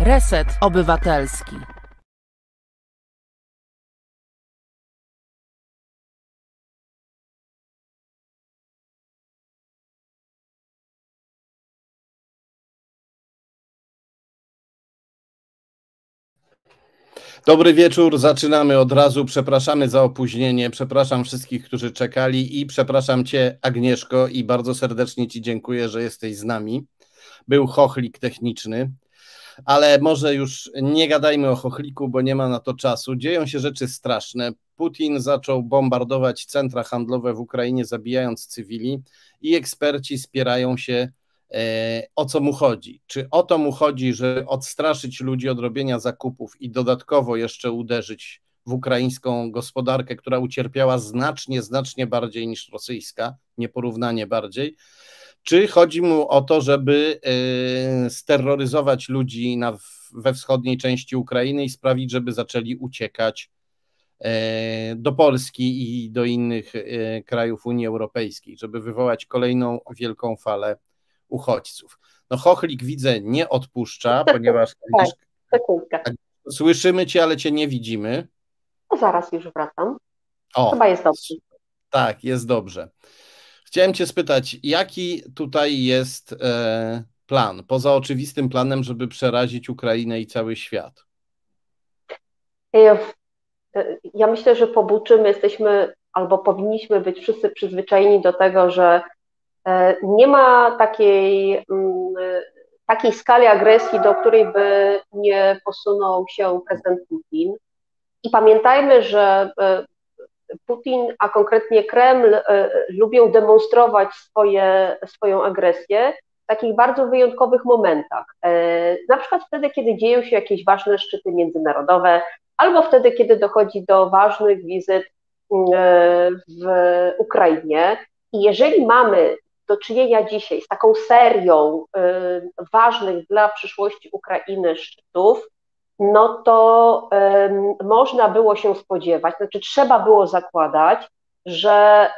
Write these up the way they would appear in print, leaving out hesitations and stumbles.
Reset Obywatelski. Dobry wieczór, zaczynamy od razu. Przepraszamy za opóźnienie, przepraszam wszystkich, którzy czekali i przepraszam Cię, Agnieszko, i bardzo serdecznie Ci dziękuję, że jesteś z nami. Był chochlik techniczny, ale może już nie gadajmy o chochliku, bo nie ma na to czasu. Dzieją się rzeczy straszne. Putin zaczął bombardować centra handlowe w Ukrainie, zabijając cywili, i eksperci spierają się, o co mu chodzi. Czy o to mu chodzi, że odstraszyć ludzi od robienia zakupów i dodatkowo jeszcze uderzyć w ukraińską gospodarkę, która ucierpiała znacznie bardziej niż rosyjska, nieporównanie bardziej? Czy chodzi mu o to, żeby steroryzować ludzi we wschodniej części Ukrainy i sprawić, żeby zaczęli uciekać do Polski i do innych krajów Unii Europejskiej, żeby wywołać kolejną wielką falę uchodźców? No chochlik, widzę, nie odpuszcza, ponieważ Tak, słyszymy Cię, ale Cię nie widzimy. No zaraz już wracam. O, chyba jest dobrze. Tak, jest dobrze. Chciałem Cię spytać, jaki tutaj jest plan, poza oczywistym planem, żeby przerazić Ukrainę i cały świat? Ja myślę, że po Buczy my jesteśmy, albo powinniśmy być wszyscy przyzwyczajeni do tego, że nie ma takiej skali agresji, do której by nie posunął się prezydent Putin. I pamiętajmy, że Putin, a konkretnie Kreml, lubią demonstrować swoją agresję w takich bardzo wyjątkowych momentach. Na przykład wtedy, kiedy dzieją się jakieś ważne szczyty międzynarodowe, albo wtedy, kiedy dochodzi do ważnych wizyt w Ukrainie. I jeżeli mamy do czynienia dzisiaj z taką serią ważnych dla przyszłości Ukrainy szczytów, no to można było się spodziewać, znaczy trzeba było zakładać, że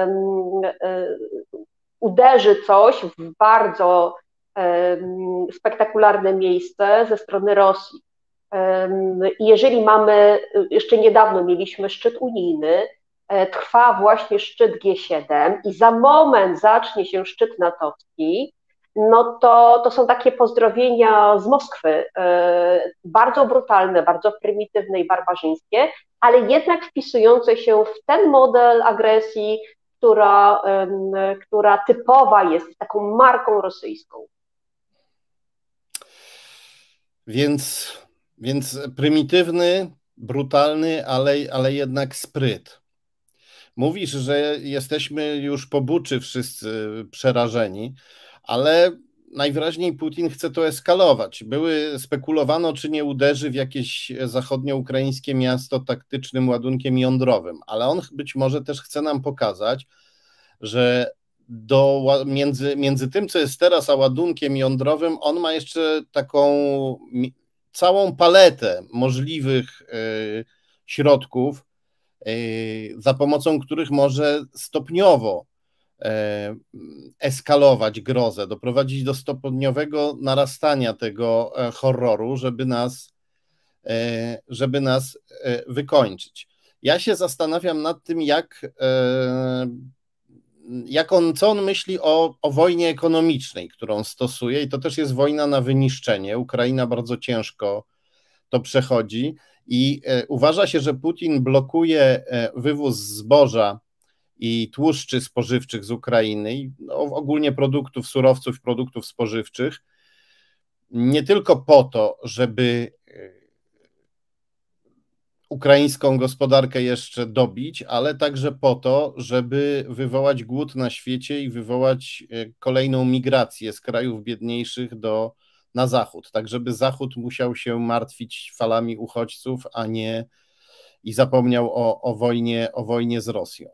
uderzy coś w bardzo spektakularne miejsce ze strony Rosji. I jeżeli jeszcze niedawno mieliśmy szczyt unijny, trwa właśnie szczyt G7 i za moment zacznie się szczyt natowski, no to są takie pozdrowienia z Moskwy, bardzo brutalne, bardzo prymitywne i barbarzyńskie, ale jednak wpisujące się w ten model agresji, która typowa jest taką marką rosyjską. Więc prymitywny, brutalny, ale jednak spryt. Mówisz, że jesteśmy już po Buczy wszyscy przerażeni, ale najwyraźniej Putin chce to eskalować. Spekulowano, czy nie uderzy w jakieś zachodnioukraińskie miasto taktycznym ładunkiem jądrowym, ale on być może też chce nam pokazać, że między tym, co jest teraz, a ładunkiem jądrowym, on ma jeszcze taką całą paletę możliwych środków, za pomocą których może stopniowo eskalować grozę, doprowadzić do stopniowego narastania tego horroru, żeby nas wykończyć. Ja się zastanawiam nad tym, co on myśli o wojnie ekonomicznej, którą stosuje, i to też jest wojna na wyniszczenie. Ukraina bardzo ciężko to przechodzi i uważa się, że Putin blokuje wywóz zboża i tłuszczy spożywczych z Ukrainy i ogólnie produktów, surowców, produktów spożywczych, nie tylko po to, żeby ukraińską gospodarkę jeszcze dobić, ale także po to, żeby wywołać głód na świecie i wywołać kolejną migrację z krajów biedniejszych na Zachód, tak żeby Zachód musiał się martwić falami uchodźców, a nie i zapomniał o wojnie z Rosją.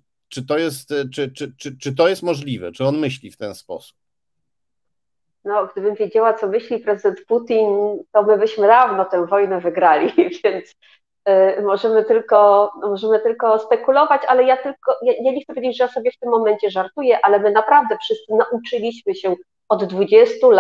Czy to jest możliwe? Czy on myśli w ten sposób? No, gdybym wiedziała, co myśli prezydent Putin, to my byśmy dawno tę wojnę wygrali, więc możemy tylko spekulować, ale ja nie chcę powiedzieć, że ja sobie w tym momencie żartuję, ale my naprawdę wszyscy nauczyliśmy się od 20 lat,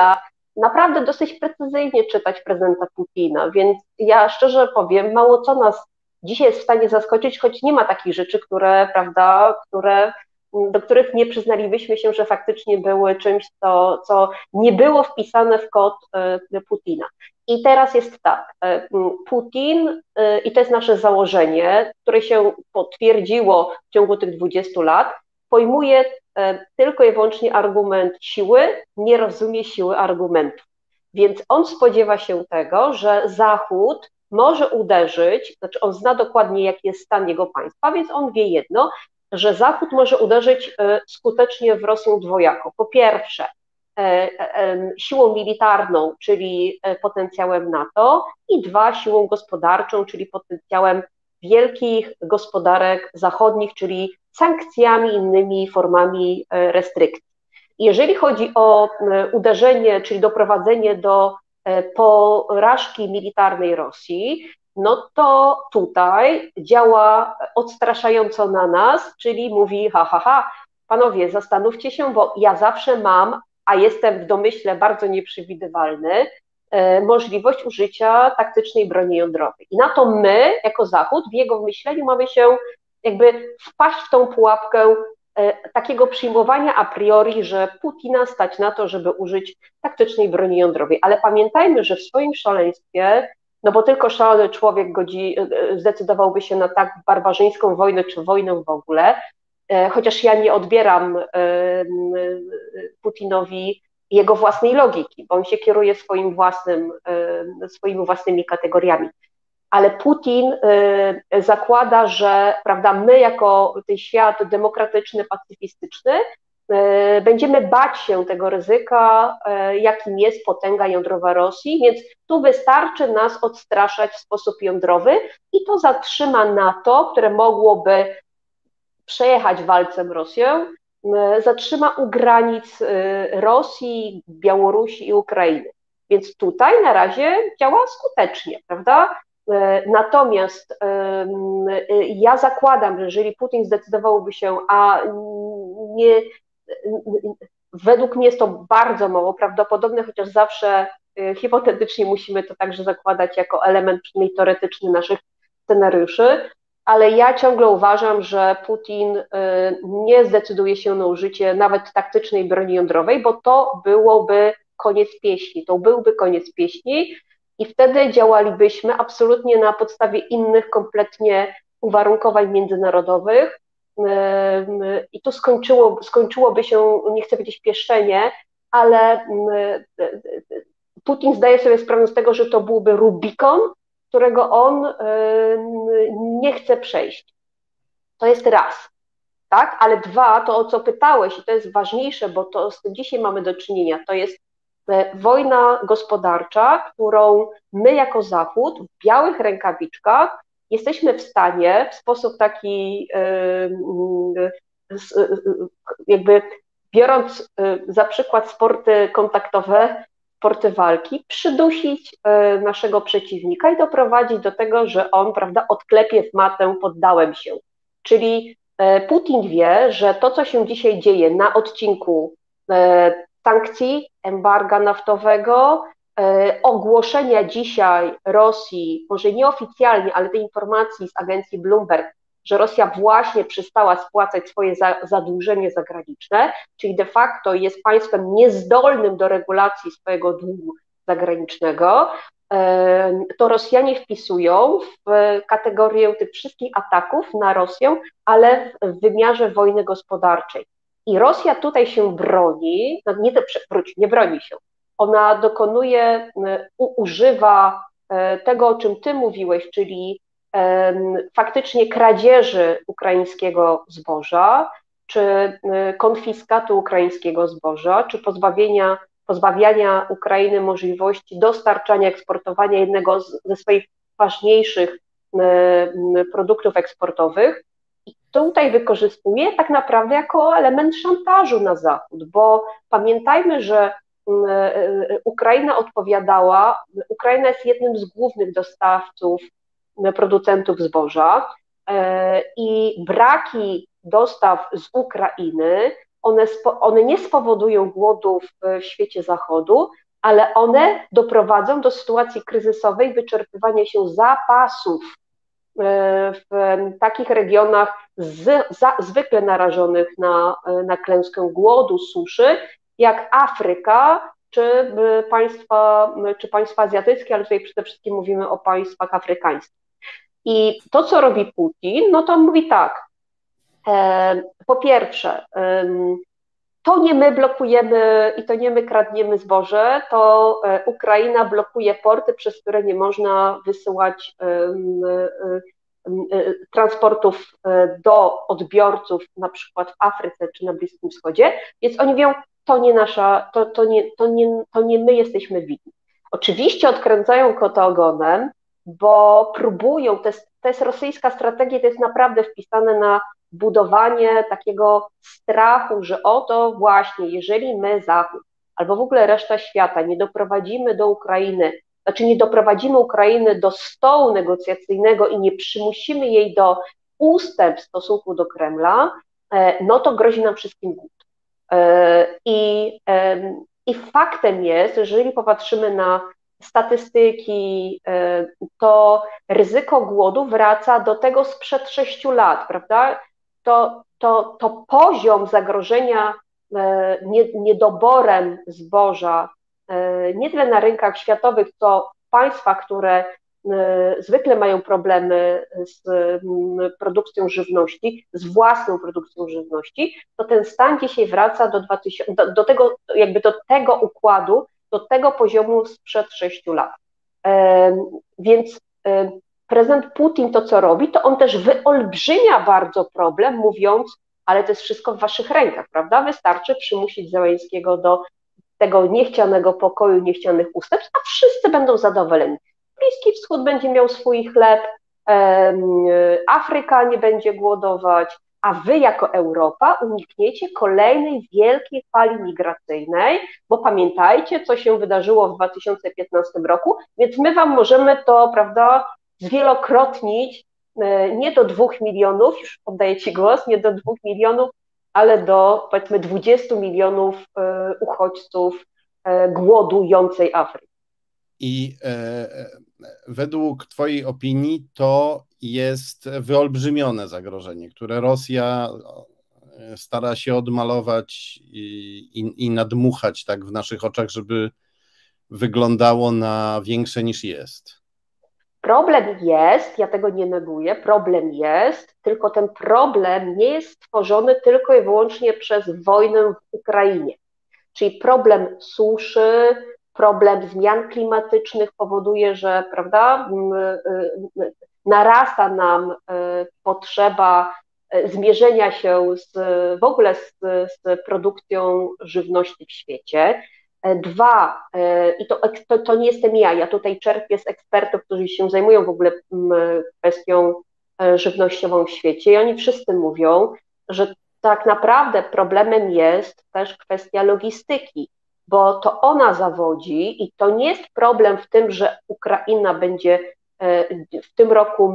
naprawdę dosyć precyzyjnie czytać prezenta Putina, więc ja szczerze powiem, mało co nas dzisiaj jest w stanie zaskoczyć, choć nie ma takich rzeczy, które, prawda, do których nie przyznalibyśmy się, że faktycznie były czymś, co nie było wpisane w kod Putina. I teraz jest tak, Putin, i to jest nasze założenie, które się potwierdziło w ciągu tych 20 lat, pojmuje tylko i wyłącznie argument siły, nie rozumie siły argumentów. Więc on spodziewa się tego, że Zachód może uderzyć, znaczy on zna dokładnie, jaki jest stan jego państwa, więc on wie jedno, że Zachód może uderzyć skutecznie w Rosję dwojako. Po pierwsze, siłą militarną, czyli potencjałem NATO, i dwa, siłą gospodarczą, czyli potencjałem wielkich gospodarek zachodnich, czyli sankcjami, innymi formami restrykcji. Jeżeli chodzi o uderzenie, czyli doprowadzenie do porażki militarnej Rosji, no to tutaj działa odstraszająco na nas, czyli mówi, panowie, zastanówcie się, bo ja zawsze mam, a jestem w domyśle bardzo nieprzewidywalny, możliwość użycia taktycznej broni jądrowej. I na to my, jako Zachód, w jego myśleniu mamy się jakby wpaść w tą pułapkę takiego przyjmowania a priori, że Putina stać na to, żeby użyć taktycznej broni jądrowej. Ale pamiętajmy, że w swoim szaleństwie, no bo tylko szalony człowiek zdecydowałby się na tak barbarzyńską wojnę, czy wojnę w ogóle, chociaż ja nie odbieram Putinowi jego własnej logiki, bo on się kieruje swoimi własnymi kategoriami. Ale Putin zakłada, że, prawda, my jako ten świat demokratyczny, pacyfistyczny będziemy bać się tego ryzyka, jakim jest potęga jądrowa Rosji, więc tu wystarczy nas odstraszać w sposób jądrowy i to zatrzyma NATO, które mogłoby przejechać walcem Rosję, zatrzyma u granic Rosji, Białorusi i Ukrainy. Więc tutaj na razie działa skutecznie, prawda? Natomiast ja zakładam, że jeżeli Putin zdecydowałby się, według mnie jest to bardzo mało prawdopodobne, chociaż zawsze hipotetycznie musimy to także zakładać jako element przynajmniej teoretyczny naszych scenariuszy, ale ja ciągle uważam, że Putin nie zdecyduje się na użycie nawet taktycznej broni jądrowej, bo to byłby koniec pieśni i wtedy działalibyśmy absolutnie na podstawie innych kompletnie uwarunkowań międzynarodowych i to skończyłoby się, nie chcę powiedzieć pieszczenie, ale Putin zdaje sobie sprawę z tego, że to byłby Rubikon, którego on nie chce przejść. To jest raz, tak? Ale dwa, to o co pytałeś, i to jest ważniejsze, bo to z tym dzisiaj mamy do czynienia, to jest wojna gospodarcza, którą my jako Zachód w białych rękawiczkach jesteśmy w stanie w sposób taki jakby biorąc za przykład sporty kontaktowe, sporty walki, przydusić naszego przeciwnika i doprowadzić do tego, że on, prawda, odklepie w matę, poddałem się. Czyli Putin wie, że to, co się dzisiaj dzieje na odcinku sankcji, embarga naftowego, ogłoszenia dzisiaj Rosji, może nieoficjalnie, ale tej informacji z agencji Bloomberg, że Rosja właśnie przestała spłacać swoje zadłużenie zagraniczne, czyli de facto jest państwem niezdolnym do regulacji swojego długu zagranicznego, to Rosjanie wpisują w kategorię tych wszystkich ataków na Rosję, ale w wymiarze wojny gospodarczej. I Rosja tutaj się broni, nie broni się, ona używa tego, o czym ty mówiłeś, czyli faktycznie kradzieży ukraińskiego zboża, czy konfiskatu ukraińskiego zboża, czy pozbawiania Ukrainy możliwości dostarczania, eksportowania jednego ze swoich ważniejszych produktów eksportowych. I tutaj wykorzystuje tak naprawdę jako element szantażu na Zachód, bo pamiętajmy, że Ukraina jest jednym z głównych dostawców, producentów zboża i braki dostaw z Ukrainy, one nie spowodują głodów w świecie Zachodu, ale one doprowadzą do sytuacji kryzysowej, wyczerpywania się zapasów w takich regionach zwykle narażonych na klęskę głodu, suszy, jak Afryka czy państwa azjatyckie, ale tutaj przede wszystkim mówimy o państwach afrykańskich. I to, co robi Putin, no to on mówi tak, po pierwsze, to nie my blokujemy i to nie my kradniemy zboże, to Ukraina blokuje porty, przez które nie można wysyłać transportów do odbiorców, na przykład w Afryce czy na Bliskim Wschodzie, więc oni mówią, to nie nasza, to nie my jesteśmy winni. Oczywiście odkręcają kota ogonem, bo próbują, to jest rosyjska strategia, to jest naprawdę wpisane na budowanie takiego strachu, że oto właśnie, jeżeli my Zachód, albo w ogóle reszta świata nie doprowadzimy do Ukrainy, znaczy nie doprowadzimy Ukrainy do stołu negocjacyjnego i nie przymusimy jej do ustępstw w stosunku do Kremla, no to grozi nam wszystkim głód. I faktem jest, jeżeli popatrzymy na statystyki, to ryzyko głodu wraca do tego sprzed 6 lat, prawda? To poziom zagrożenia niedoborem zboża nie tyle na rynkach światowych, co w państwach, które zwykle mają problemy z produkcją żywności, z własną produkcją żywności, to ten stan dzisiaj wraca do tego układu, do tego poziomu sprzed 6 lat. Więc prezydent Putin to, co robi, to on też wyolbrzymia bardzo problem, mówiąc, ale to jest wszystko w waszych rękach, prawda? Wystarczy przymusić Zełenskiego do tego niechcianego pokoju, niechcianych ustępstw, a wszyscy będą zadowoleni. Bliski Wschód będzie miał swój chleb, Afryka nie będzie głodować, a wy jako Europa unikniecie kolejnej wielkiej fali migracyjnej, bo pamiętajcie, co się wydarzyło w 2015 roku, więc my wam możemy to, prawda, zwielokrotnić, nie do 2 milionów, już oddaję ci głos, nie do 2 milionów, ale do, powiedzmy, 20 milionów uchodźców głodującej Afryki. I według twojej opinii to jest wyolbrzymione zagrożenie, które Rosja stara się odmalować i nadmuchać tak w naszych oczach, żeby wyglądało na większe niż jest. Problem jest, ja tego nie neguję, problem jest, tylko ten problem nie jest stworzony tylko i wyłącznie przez wojnę w Ukrainie. Czyli problem suszy, problem zmian klimatycznych powoduje, że, prawda, narasta nam potrzeba zmierzenia się w ogóle z produkcją żywności w świecie. 2, i to nie jestem ja tutaj czerpię z ekspertów, którzy się zajmują w ogóle kwestią żywnościową w świecie i oni wszyscy mówią, że tak naprawdę problemem jest też kwestia logistyki, bo to ona zawodzi i to nie jest problem w tym, że Ukraina będzie w tym roku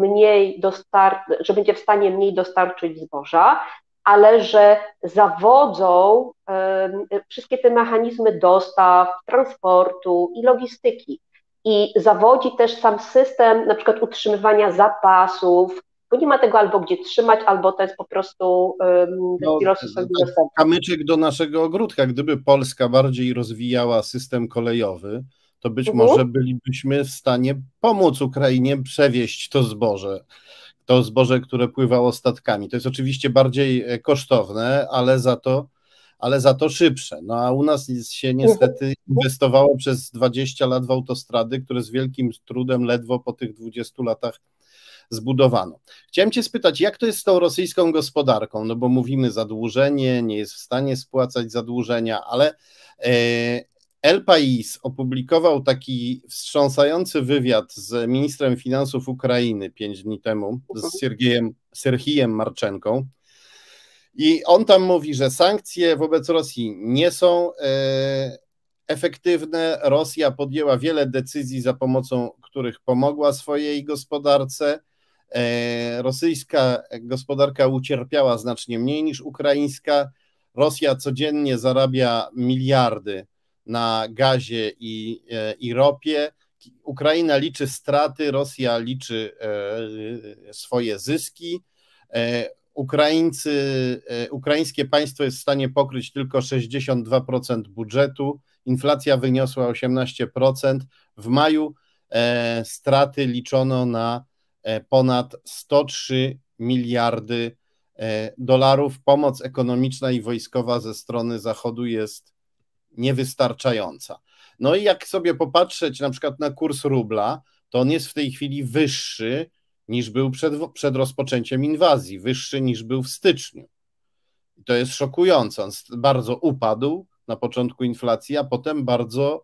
że będzie w stanie mniej dostarczyć zboża, ale że zawodzą wszystkie te mechanizmy dostaw, transportu i logistyki. I zawodzi też sam system na przykład utrzymywania zapasów, bo nie ma tego albo gdzie trzymać, albo to jest po prostu kamyczek do naszego ogródka. Gdyby Polska bardziej rozwijała system kolejowy, to być może bylibyśmy w stanie pomóc Ukrainie przewieźć to zboże, które pływało statkami. To jest oczywiście bardziej kosztowne, ale za to szybsze. No a u nas się niestety inwestowało przez 20 lat w autostrady, które z wielkim trudem ledwo po tych 20 latach zbudowano. Chciałem cię spytać, jak to jest z tą rosyjską gospodarką? No bo mówimy zadłużenie, nie jest w stanie spłacać zadłużenia, ale El País opublikował taki wstrząsający wywiad z ministrem finansów Ukrainy 5 dni temu, z Serhijem Marczenką. I on tam mówi, że sankcje wobec Rosji nie są efektywne. Rosja podjęła wiele decyzji, za pomocą których pomogła swojej gospodarce. Rosyjska gospodarka ucierpiała znacznie mniej niż ukraińska. Rosja codziennie zarabia miliardy na gazie i ropie. Ukraina liczy straty, Rosja liczy swoje zyski. Ukraińskie państwo jest w stanie pokryć tylko 62% budżetu, inflacja wyniosła 18%. W maju straty liczono na ponad 103 miliardy dolarów. Pomoc ekonomiczna i wojskowa ze strony Zachodu jest niewystarczająca. No i jak sobie popatrzeć na przykład na kurs rubla, to on jest w tej chwili wyższy niż był przed rozpoczęciem inwazji, wyższy niż był w styczniu. I to jest szokujące. On bardzo upadł na początku inflacji, a potem bardzo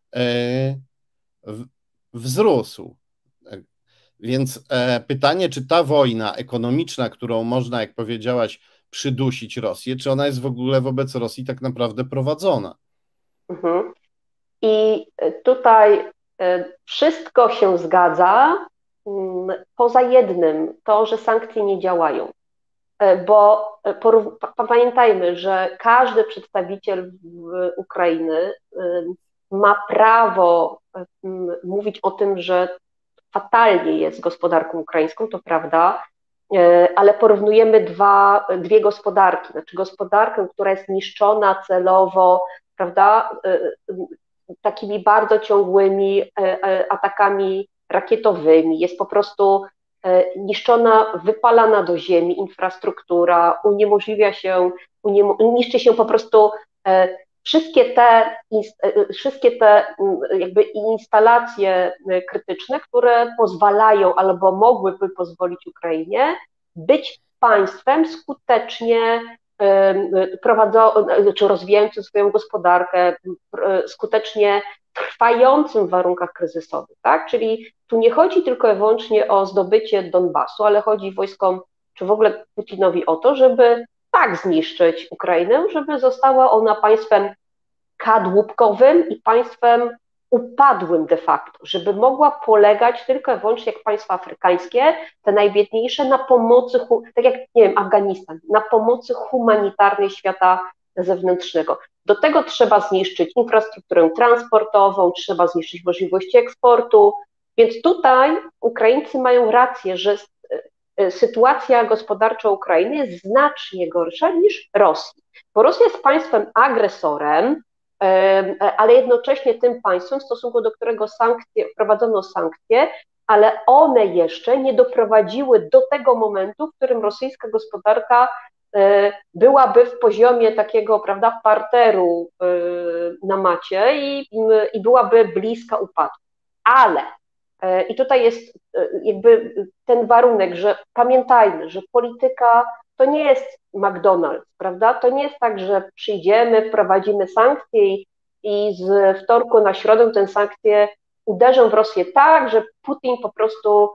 wzrósł. Więc pytanie, czy ta wojna ekonomiczna, którą można, jak powiedziałaś, przydusić Rosję, czy ona jest w ogóle wobec Rosji tak naprawdę prowadzona? Mhm. I tutaj wszystko się zgadza, poza jednym, to, że sankcje nie działają. Bo pamiętajmy, że każdy przedstawiciel Ukrainy ma prawo mówić o tym, że fatalnie jest z gospodarką ukraińską, to prawda, ale porównujemy dwie gospodarki, znaczy gospodarkę, która jest niszczona celowo, prawda, takimi bardzo ciągłymi atakami rakietowymi, jest po prostu niszczona, wypalana do ziemi infrastruktura, niszczy się po prostu wszystkie te jakby instalacje krytyczne, które pozwalają albo mogłyby pozwolić Ukrainie być państwem skutecznie czy rozwijającym swoją gospodarkę, skutecznie trwającym w warunkach kryzysowych, tak? Czyli tu nie chodzi tylko i wyłącznie o zdobycie Donbasu, ale chodzi wojskom, czy w ogóle Putinowi o to, żeby tak zniszczyć Ukrainę, żeby została ona państwem kadłubkowym i państwem upadłym de facto, żeby mogła polegać tylko i wyłącznie jak państwa afrykańskie, te najbiedniejsze, na pomocy, tak jak, nie wiem, Afganistan, na pomocy humanitarnej świata zewnętrznego. Do tego trzeba zniszczyć infrastrukturę transportową, trzeba zniszczyć możliwości eksportu, więc tutaj Ukraińcy mają rację, że sytuacja gospodarcza Ukrainy jest znacznie gorsza niż Rosji, bo Rosja jest państwem agresorem, ale jednocześnie tym państwem, w stosunku do którego wprowadzono sankcje, ale one jeszcze nie doprowadziły do tego momentu, w którym rosyjska gospodarka byłaby w poziomie takiego, prawda, parteru na macie i byłaby bliska upadku. Ale, i tutaj jest jakby ten warunek, że pamiętajmy, że polityka to nie jest McDonald's, prawda? To nie jest tak, że przyjdziemy, wprowadzimy sankcje i z wtorku na środę te sankcje uderzą w Rosję tak, że Putin po prostu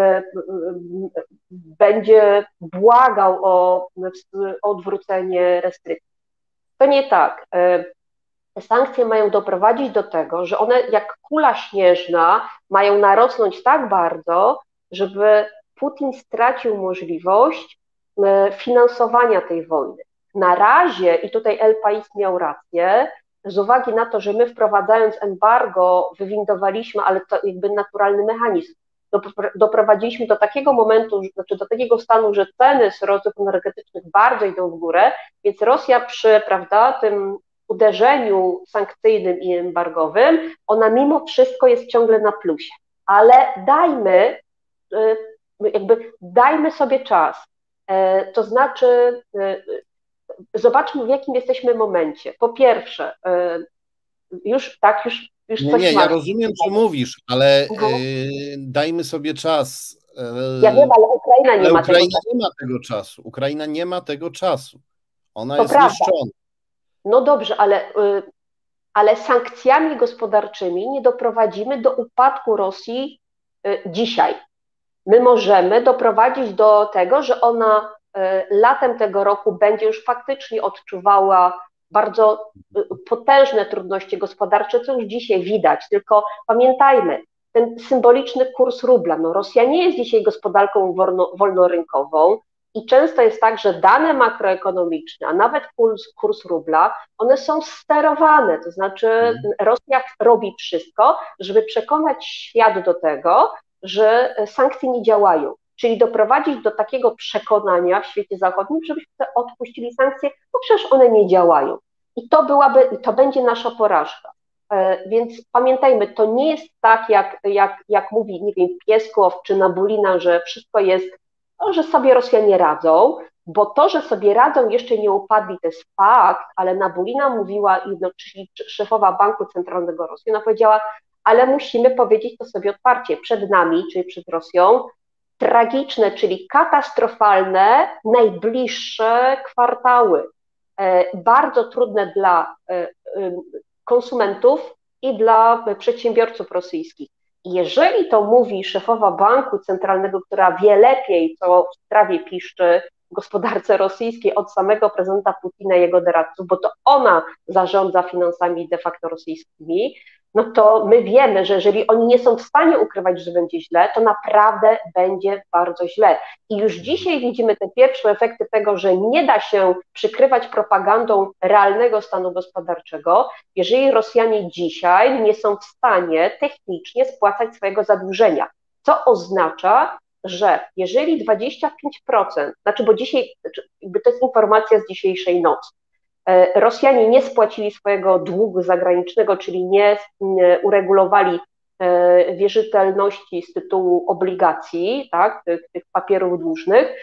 będzie błagał o odwrócenie restrykcji. To nie tak. Te sankcje mają doprowadzić do tego, że one jak kula śnieżna mają narosnąć tak bardzo, żeby Putin stracił możliwość finansowania tej wojny. Na razie, i tutaj El País miał rację, z uwagi na to, że my wprowadzając embargo wywindowaliśmy, ale to jakby naturalny mechanizm, doprowadziliśmy do takiego momentu, znaczy do takiego stanu, że ceny surowców energetycznych bardzo idą w górę, więc Rosja przy, prawda, tym uderzeniu sankcyjnym i embargowym, ona mimo wszystko jest ciągle na plusie. Ale dajmy sobie czas. To znaczy, zobaczmy, w jakim jesteśmy momencie. Po pierwsze, już coś Nie, ja rozumiem, co mówisz, ale dajmy sobie czas. Ja wiem, ale Ukraina nie ma tego czasu. Ukraina nie ma tego czasu. Ona to jest prawda. niszczona. No dobrze, ale sankcjami gospodarczymi nie doprowadzimy do upadku Rosji dzisiaj. My możemy doprowadzić do tego, że ona latem tego roku będzie już faktycznie odczuwała bardzo potężne trudności gospodarcze, co już dzisiaj widać, tylko pamiętajmy, ten symboliczny kurs rubla, no Rosja nie jest dzisiaj gospodarką wolnorynkową, I często jest tak, że dane makroekonomiczne, a nawet kurs rubla, one są sterowane, to znaczy Rosja robi wszystko, żeby przekonać świat do tego, że sankcje nie działają, czyli doprowadzić do takiego przekonania w świecie zachodnim, żebyśmy odpuścili sankcje, bo przecież one nie działają. I to będzie nasza porażka. Więc pamiętajmy, to nie jest tak, jak mówi, nie wiem, Pieskow czy Nabulina, że wszystko jest, że sobie Rosjanie radzą, bo to, że sobie radzą, jeszcze nie upadli, to jest fakt, ale Nabulina mówiła, czyli szefowa Banku Centralnego Rosji, ona powiedziała, ale musimy powiedzieć to sobie otwarcie, przed nami, czyli przed Rosją, tragiczne, czyli katastrofalne, najbliższe kwartały, bardzo trudne dla konsumentów i dla przedsiębiorców rosyjskich. Jeżeli to mówi szefowa Banku Centralnego, która wie lepiej, co w trawie piszczy w gospodarce rosyjskiej od samego prezydenta Putina i jego doradców, bo to ona zarządza finansami de facto rosyjskimi, no to my wiemy, że jeżeli oni nie są w stanie ukrywać, że będzie źle, to naprawdę będzie bardzo źle. I już dzisiaj widzimy te pierwsze efekty tego, że nie da się przykrywać propagandą realnego stanu gospodarczego, jeżeli Rosjanie dzisiaj nie są w stanie technicznie spłacać swojego zadłużenia, co oznacza, że jeżeli 25%, znaczy bo dzisiaj, to jest informacja z dzisiejszej nocy, Rosjanie nie spłacili swojego długu zagranicznego, czyli nie uregulowali wierzytelności z tytułu obligacji, tak, tych papierów dłużnych,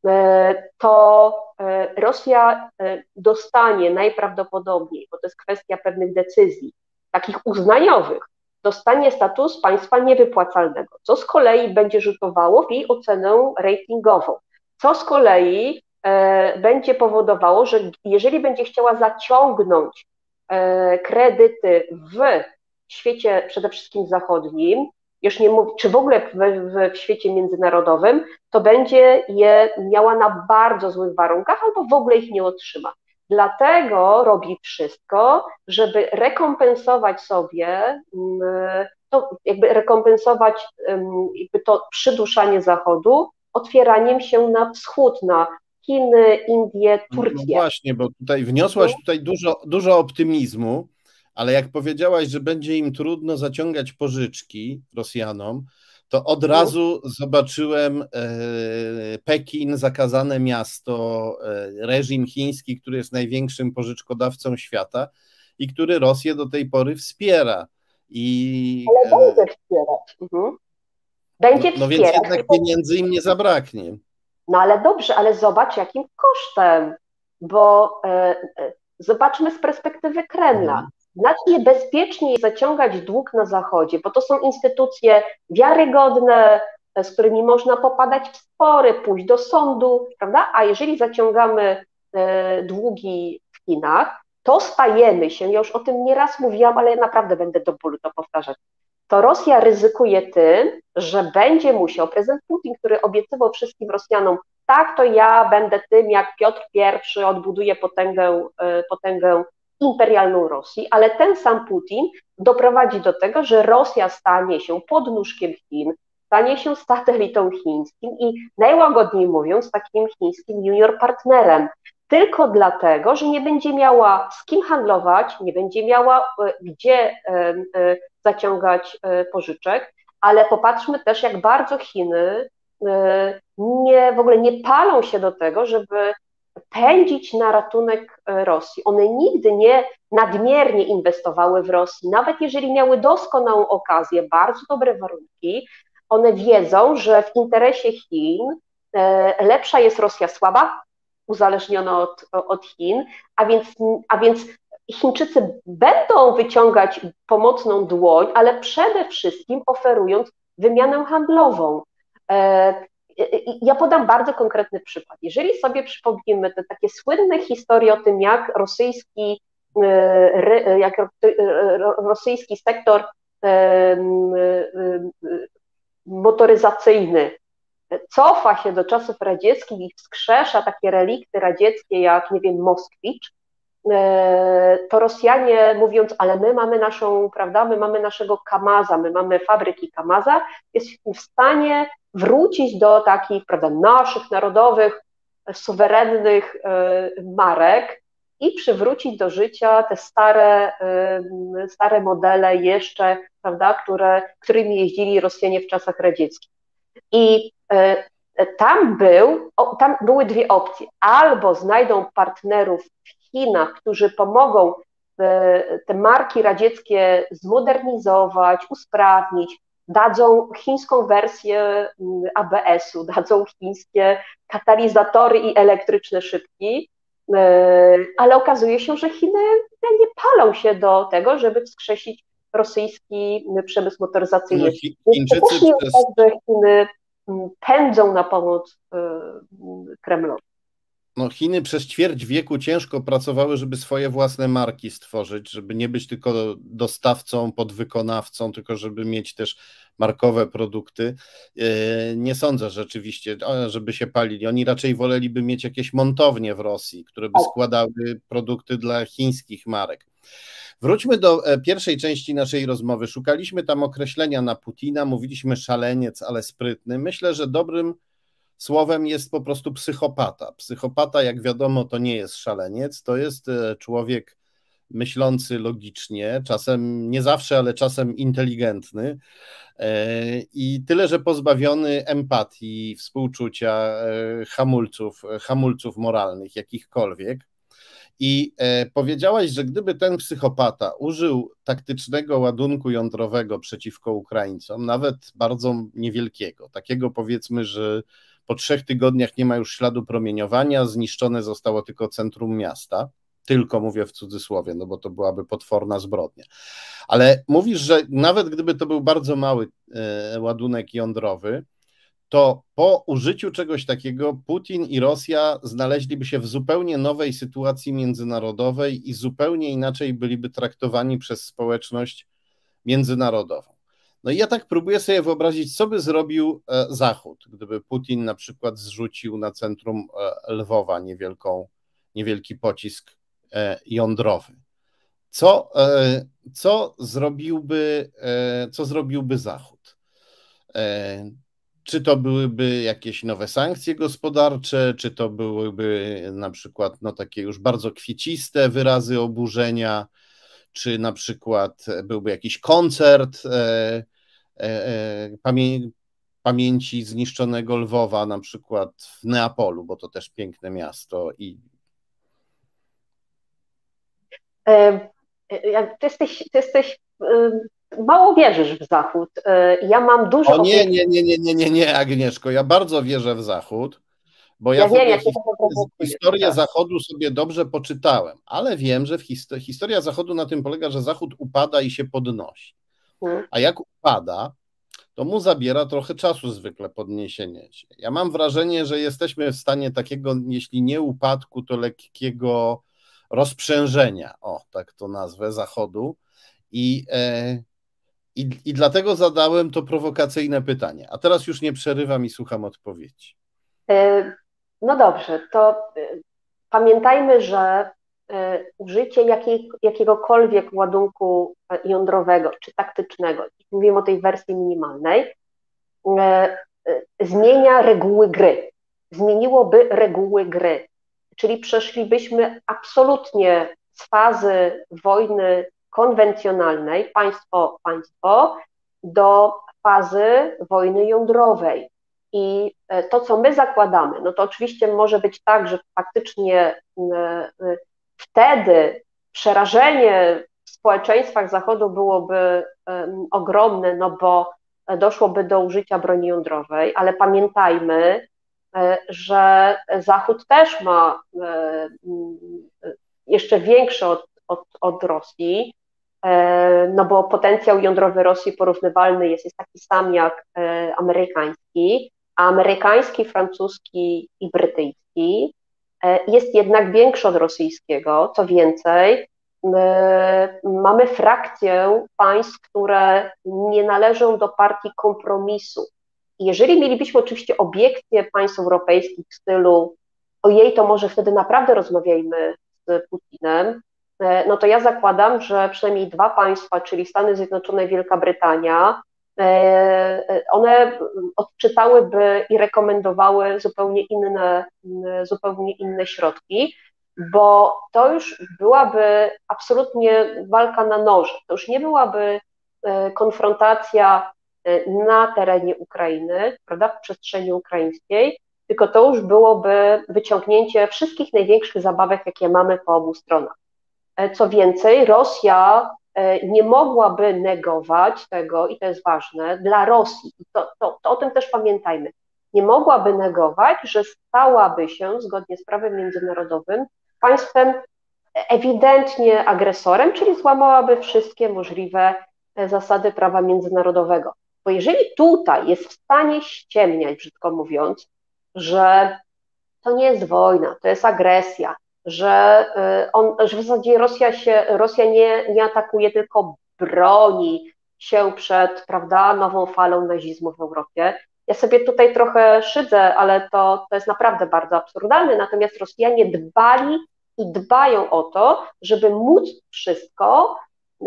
to Rosja dostanie najprawdopodobniej, bo to jest kwestia pewnych decyzji, takich uznaniowych, dostanie status państwa niewypłacalnego, co z kolei będzie rzutowało w jej ocenę ratingową, co z kolei będzie powodowało, że jeżeli będzie chciała zaciągnąć kredyty w świecie przede wszystkim zachodnim, już nie mówię, czy w ogóle w świecie międzynarodowym, to będzie je miała na bardzo złych warunkach albo w ogóle ich nie otrzyma. Dlatego robi wszystko, żeby rekompensować sobie, rekompensować to przyduszanie Zachodu otwieraniem się na wschód, na Chiny, Indie, Turcję. No właśnie, bo tutaj wniosłaś dużo optymizmu, ale jak powiedziałaś, że będzie im trudno zaciągać pożyczki Rosjanom, to od razu zobaczyłem Pekin, zakazane miasto, reżim chiński, który jest największym pożyczkodawcą świata i który Rosję do tej pory wspiera. Ale będzie wspierać. Będzie no wspierać. Więc jednak pieniędzy im nie zabraknie. No ale dobrze, ale zobacz jakim kosztem, bo zobaczmy z perspektywy Kremla. Znacznie bezpieczniej jest zaciągać dług na Zachodzie, bo to są instytucje wiarygodne, z którymi można popadać w spory, pójść do sądu, prawda? A jeżeli zaciągamy długi w Chinach, to stajemy się, ja już o tym nieraz mówiłam, ale ja naprawdę będę do bólu to powtarzać, to Rosja ryzykuje tym, że będzie musiał prezydent Putin, który obiecywał wszystkim Rosjanom, tak, to ja będę tym, jak Piotr I odbuduje potęgę imperialną Rosji, ale ten sam Putin doprowadzi do tego, że Rosja stanie się podnóżkiem Chin, stanie się satelitą chińskim i najłagodniej mówiąc takim chińskim junior partnerem. Tylko dlatego, że nie będzie miała z kim handlować, nie będzie miała gdzie zaciągać pożyczek, ale popatrzmy też, jak bardzo Chiny w ogóle nie palą się do tego, żeby pędzić na ratunek Rosji. One nigdy nie nadmiernie inwestowały w Rosji, nawet jeżeli miały doskonałą okazję, bardzo dobre warunki, one wiedzą, że w interesie Chin lepsza jest Rosja słaba, uzależniona od Chin, a więc Chińczycy będą wyciągać pomocną dłoń, ale przede wszystkim oferując wymianę handlową. Ja podam bardzo konkretny przykład. Jeżeli sobie przypomnimy te takie słynne historie o tym, jak rosyjski sektor motoryzacyjny cofa się do czasów radzieckich i wskrzesza takie relikty radzieckie jak, nie wiem, Moskwicz, to Rosjanie mówiąc, ale my mamy naszą, prawda, my mamy naszego Kamaza, my mamy fabryki Kamaza, jest w stanie wrócić do takich, prawda, naszych narodowych suwerennych marek i przywrócić do życia te stare modele jeszcze, prawda, którymi jeździli Rosjanie w czasach radzieckich. I tam były dwie opcje. Albo znajdą partnerów w Chinach, którzy pomogą te marki radzieckie zmodernizować, usprawnić, dadzą chińską wersję ABS-u, dadzą chińskie katalizatory i elektryczne szybki, ale okazuje się, że Chiny nie palą się do tego, żeby wskrzesić rosyjski przemysł motoryzacyjny. Chińczycy że Chiny pędzą na pomoc Kremlowi. No, Chiny przez ćwierć wieku ciężko pracowały, żeby swoje własne marki stworzyć, żeby nie być tylko dostawcą, podwykonawcą, tylko żeby mieć też markowe produkty. Nie sądzę rzeczywiście, żeby się palili. Oni raczej woleliby mieć jakieś montownie w Rosji, które by składały produkty dla chińskich marek. Wróćmy do pierwszej części naszej rozmowy. Szukaliśmy tam określenia na Putina, mówiliśmy szaleniec, ale sprytny. Myślę, że dobrym słowem jest po prostu psychopata. Psychopata, jak wiadomo, to nie jest szaleniec, to jest człowiek myślący logicznie, czasem nie zawsze, ale czasem inteligentny i tyle, że pozbawiony empatii, współczucia, hamulców moralnych, jakichkolwiek. I powiedziałaś, że gdyby ten psychopata użył taktycznego ładunku jądrowego przeciwko Ukraińcom, nawet bardzo niewielkiego, takiego powiedzmy, że po 3 tygodniach nie ma już śladu promieniowania, zniszczone zostało tylko centrum miasta, tylko mówię w cudzysłowie, no bo to byłaby potworna zbrodnia. Ale mówisz, że nawet gdyby to był bardzo mały ładunek jądrowy, to po użyciu czegoś takiego Putin i Rosja znaleźliby się w zupełnie nowej sytuacji międzynarodowej i zupełnie inaczej byliby traktowani przez społeczność międzynarodową. No i ja tak próbuję sobie wyobrazić, co by zrobił Zachód, gdyby Putin na przykład zrzucił na centrum Lwowa niewielki pocisk jądrowy. Co zrobiłby Zachód? Czy to byłyby jakieś nowe sankcje gospodarcze, czy to byłyby na przykład takie już bardzo kwieciste wyrazy oburzenia, czy na przykład byłby jakiś koncert pamięci zniszczonego Lwowa, na przykład w Neapolu, bo to też piękne miasto. Ty jesteś mało wierzysz w Zachód. Ja mam dużo... Nie, Agnieszko, ja bardzo wierzę w Zachód, bo ja historię Zachodu sobie dobrze poczytałem, ale wiem, że historia Zachodu na tym polega, że Zachód upada i się podnosi. A jak upada, to mu zabiera trochę czasu zwykle podniesienie się. Ja mam wrażenie, że jesteśmy w stanie takiego, jeśli nie upadku, to lekkiego rozprzężenia, tak to nazwę, Zachodu. I dlatego zadałem to prowokacyjne pytanie. A teraz już nie przerywam i słucham odpowiedzi. No dobrze, to pamiętajmy, że użycie jakiegokolwiek ładunku jądrowego czy taktycznego, mówimy o tej wersji minimalnej, zmienia reguły gry. Zmieniłoby reguły gry. Czyli przeszlibyśmy absolutnie z fazy wojny konwencjonalnej, państwo do fazy wojny jądrowej. I to, co my zakładamy, no to oczywiście może być tak, że faktycznie wtedy przerażenie w społeczeństwach Zachodu byłoby ogromne, no bo doszłoby do użycia broni jądrowej, ale pamiętajmy, że Zachód też ma jeszcze większy od Rosji, no bo potencjał jądrowy Rosji porównywalny jest taki sam jak amerykański, a amerykański, francuski i brytyjski jest jednak większy od rosyjskiego. Co więcej, mamy frakcję państw, które nie należą do partii kompromisu. Jeżeli mielibyśmy oczywiście obiekcje państw europejskich w stylu ojej, to może wtedy naprawdę rozmawiajmy z Putinem, no to ja zakładam, że przynajmniej 2 państwa, czyli Stany Zjednoczone i Wielka Brytania, one odczytałyby i rekomendowały zupełnie inne środki, bo to już byłaby absolutnie walka na noże. To już nie byłaby konfrontacja na terenie Ukrainy, prawda, w przestrzeni ukraińskiej, tylko to już byłoby wyciągnięcie wszystkich największych zabawek, jakie mamy po obu stronach. Co więcej, Rosja nie mogłaby negować tego, i to jest ważne, dla Rosji, i to o tym też pamiętajmy, nie mogłaby negować, że stałaby się, zgodnie z prawem międzynarodowym, państwem ewidentnie agresorem, czyli złamałaby wszystkie możliwe zasady prawa międzynarodowego. Bo jeżeli tutaj jest w stanie ściemniać, brzydko mówiąc, że to nie jest wojna, to jest agresja, że w zasadzie Rosja nie atakuje, tylko broni się przed, prawda, nową falą nazizmu w Europie. Ja sobie tutaj trochę szydzę, ale to jest naprawdę bardzo absurdalne, natomiast Rosjanie dbali i dbają o to, żeby móc wszystko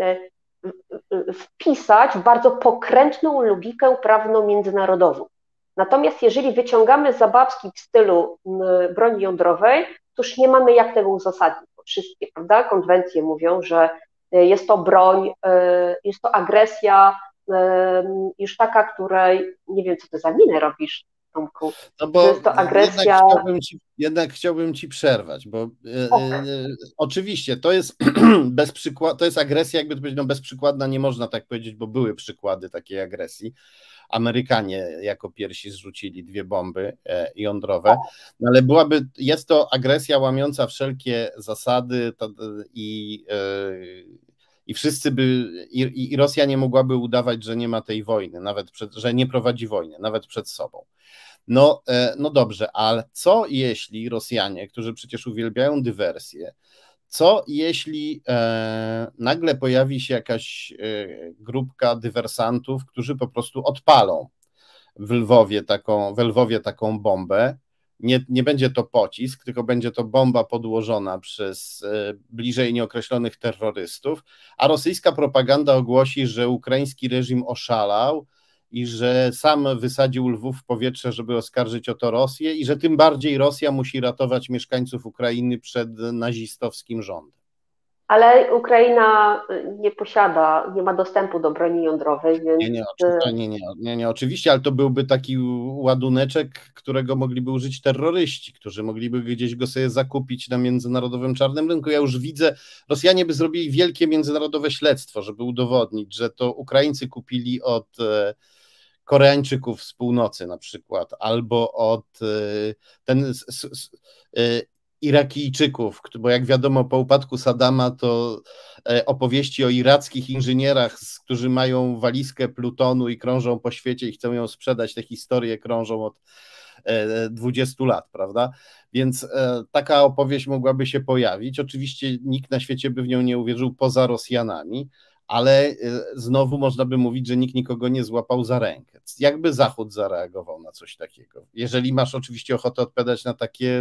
wpisać w bardzo pokrętną logikę prawno-międzynarodową. Natomiast jeżeli wyciągamy zabawki w stylu broni jądrowej, to już nie mamy jak tego uzasadnić. Wszystkie, prawda, konwencje mówią, że jest to broń, jest to agresja już taka, której, nie wiem, co ty za minę robisz, Tomku, no bo jest to agresja... Jednak chciałbym ci przerwać, bo oczywiście to jest to jest agresja, jakby to powiedzieć, no bezprzykładna, nie można tak powiedzieć, bo były przykłady takiej agresji. Amerykanie jako pierwsi zrzucili 2 bomby jądrowe, no ale jest to agresja łamiąca wszelkie zasady i wszyscy i Rosja nie mogłaby udawać, że nie ma tej wojny, że nie prowadzi wojny, nawet przed sobą. No dobrze, ale co jeśli Rosjanie, którzy przecież uwielbiają dywersję, co jeśli nagle pojawi się jakaś grupka dywersantów, którzy po prostu odpalą w Lwowie taką bombę? Nie będzie to pocisk, tylko będzie to bomba podłożona przez bliżej nieokreślonych terrorystów, a rosyjska propaganda ogłosi, że ukraiński reżim oszalał i że sam wysadził Lwów w powietrze, żeby oskarżyć o to Rosję i że tym bardziej Rosja musi ratować mieszkańców Ukrainy przed nazistowskim rządem. Ale Ukraina nie ma dostępu do broni jądrowej, więc... Nie, oczywiście, ale to byłby taki ładuneczek, którego mogliby użyć terroryści, którzy mogliby gdzieś go sobie zakupić na międzynarodowym czarnym rynku. Ja już widzę, Rosjanie by zrobili wielkie międzynarodowe śledztwo, żeby udowodnić, że to Ukraińcy kupili od Koreańczyków z północy na przykład, albo od Irakijczyków, bo jak wiadomo po upadku Saddama to opowieści o irackich inżynierach, którzy mają walizkę plutonu i krążą po świecie i chcą ją sprzedać, te historie krążą od 20 lat, prawda? Więc taka opowieść mogłaby się pojawić. Oczywiście nikt na świecie by w nią nie uwierzył poza Rosjanami, ale znowu można by mówić, że nikt nikogo nie złapał za rękę. Jakby Zachód zareagował na coś takiego? Jeżeli masz oczywiście ochotę odpowiadać na takie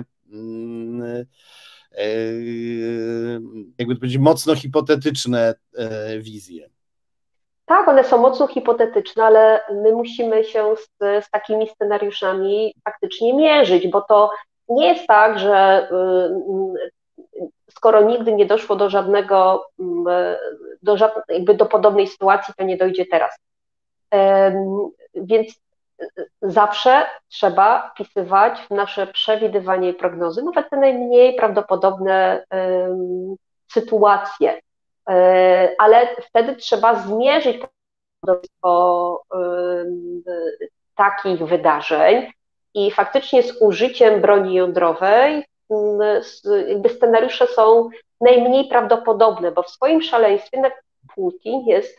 jakby to powiedzieć, mocno hipotetyczne wizje. Tak, one są mocno hipotetyczne, ale my musimy się z takimi scenariuszami faktycznie mierzyć, bo to nie jest tak, że skoro nigdy nie doszło do podobnej sytuacji, to nie dojdzie teraz. Więc zawsze trzeba wpisywać w nasze przewidywanie i prognozy nawet te najmniej prawdopodobne sytuacje, ale wtedy trzeba zmierzyć do takich wydarzeń i faktycznie z użyciem broni jądrowej jakby scenariusze są najmniej prawdopodobne, bo w swoim szaleństwie Putin jest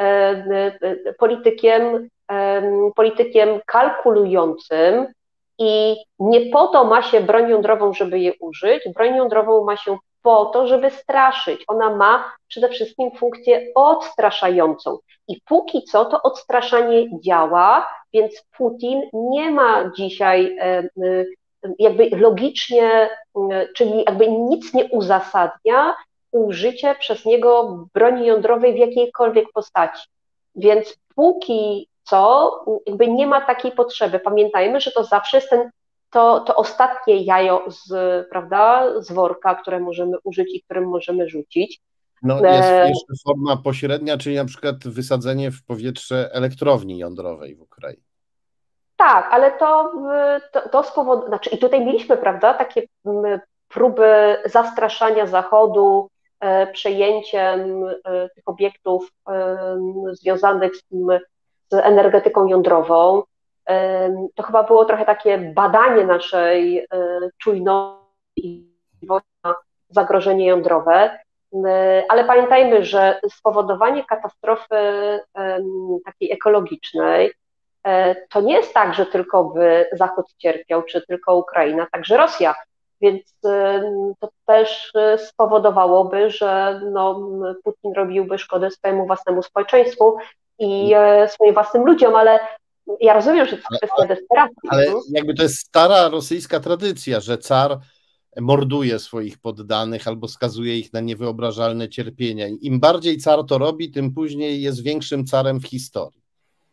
politykiem kalkulującym i nie po to ma się broń jądrową, żeby je użyć. Broń jądrową ma się po to, żeby straszyć. Ona ma przede wszystkim funkcję odstraszającą. I póki co to odstraszanie działa, więc Putin nie ma dzisiaj jakby logicznie, czyli jakby nic nie uzasadnia użycie przez niego broni jądrowej w jakiejkolwiek postaci. Więc póki co jakby nie ma takiej potrzeby. Pamiętajmy, że to zawsze jest to ostatnie jajo prawda, z worka, które możemy użyć i którym możemy rzucić. No jest jeszcze forma pośrednia, czyli na przykład wysadzenie w powietrze elektrowni jądrowej w Ukrainie. Tak, ale to z powodu, znaczy i tutaj mieliśmy, prawda, takie próby zastraszania Zachodu przejęciem tych obiektów związanych z energetyką jądrową. To chyba było trochę takie badanie naszej czujności na zagrożenie jądrowe, ale pamiętajmy, że spowodowanie katastrofy takiej ekologicznej to nie jest tak, że tylko by Zachód cierpiał, czy tylko Ukraina, także Rosja, więc to też spowodowałoby, że Putin robiłby szkodę swojemu własnemu społeczeństwu i swoim własnym ludziom, ale ja rozumiem, że to jest kwestia desperacji. Ale jakby to jest stara rosyjska tradycja, że car morduje swoich poddanych albo skazuje ich na niewyobrażalne cierpienia. Im bardziej car to robi, tym później jest większym carem w historii.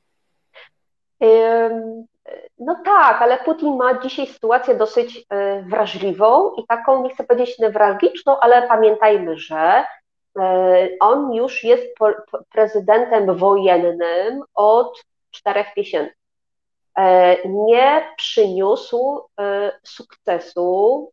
No tak, ale Putin ma dzisiaj sytuację dosyć wrażliwą i taką, nie chcę powiedzieć newralgiczną, ale pamiętajmy, że on już jest prezydentem wojennym od 4 miesięcy. Nie przyniósł sukcesu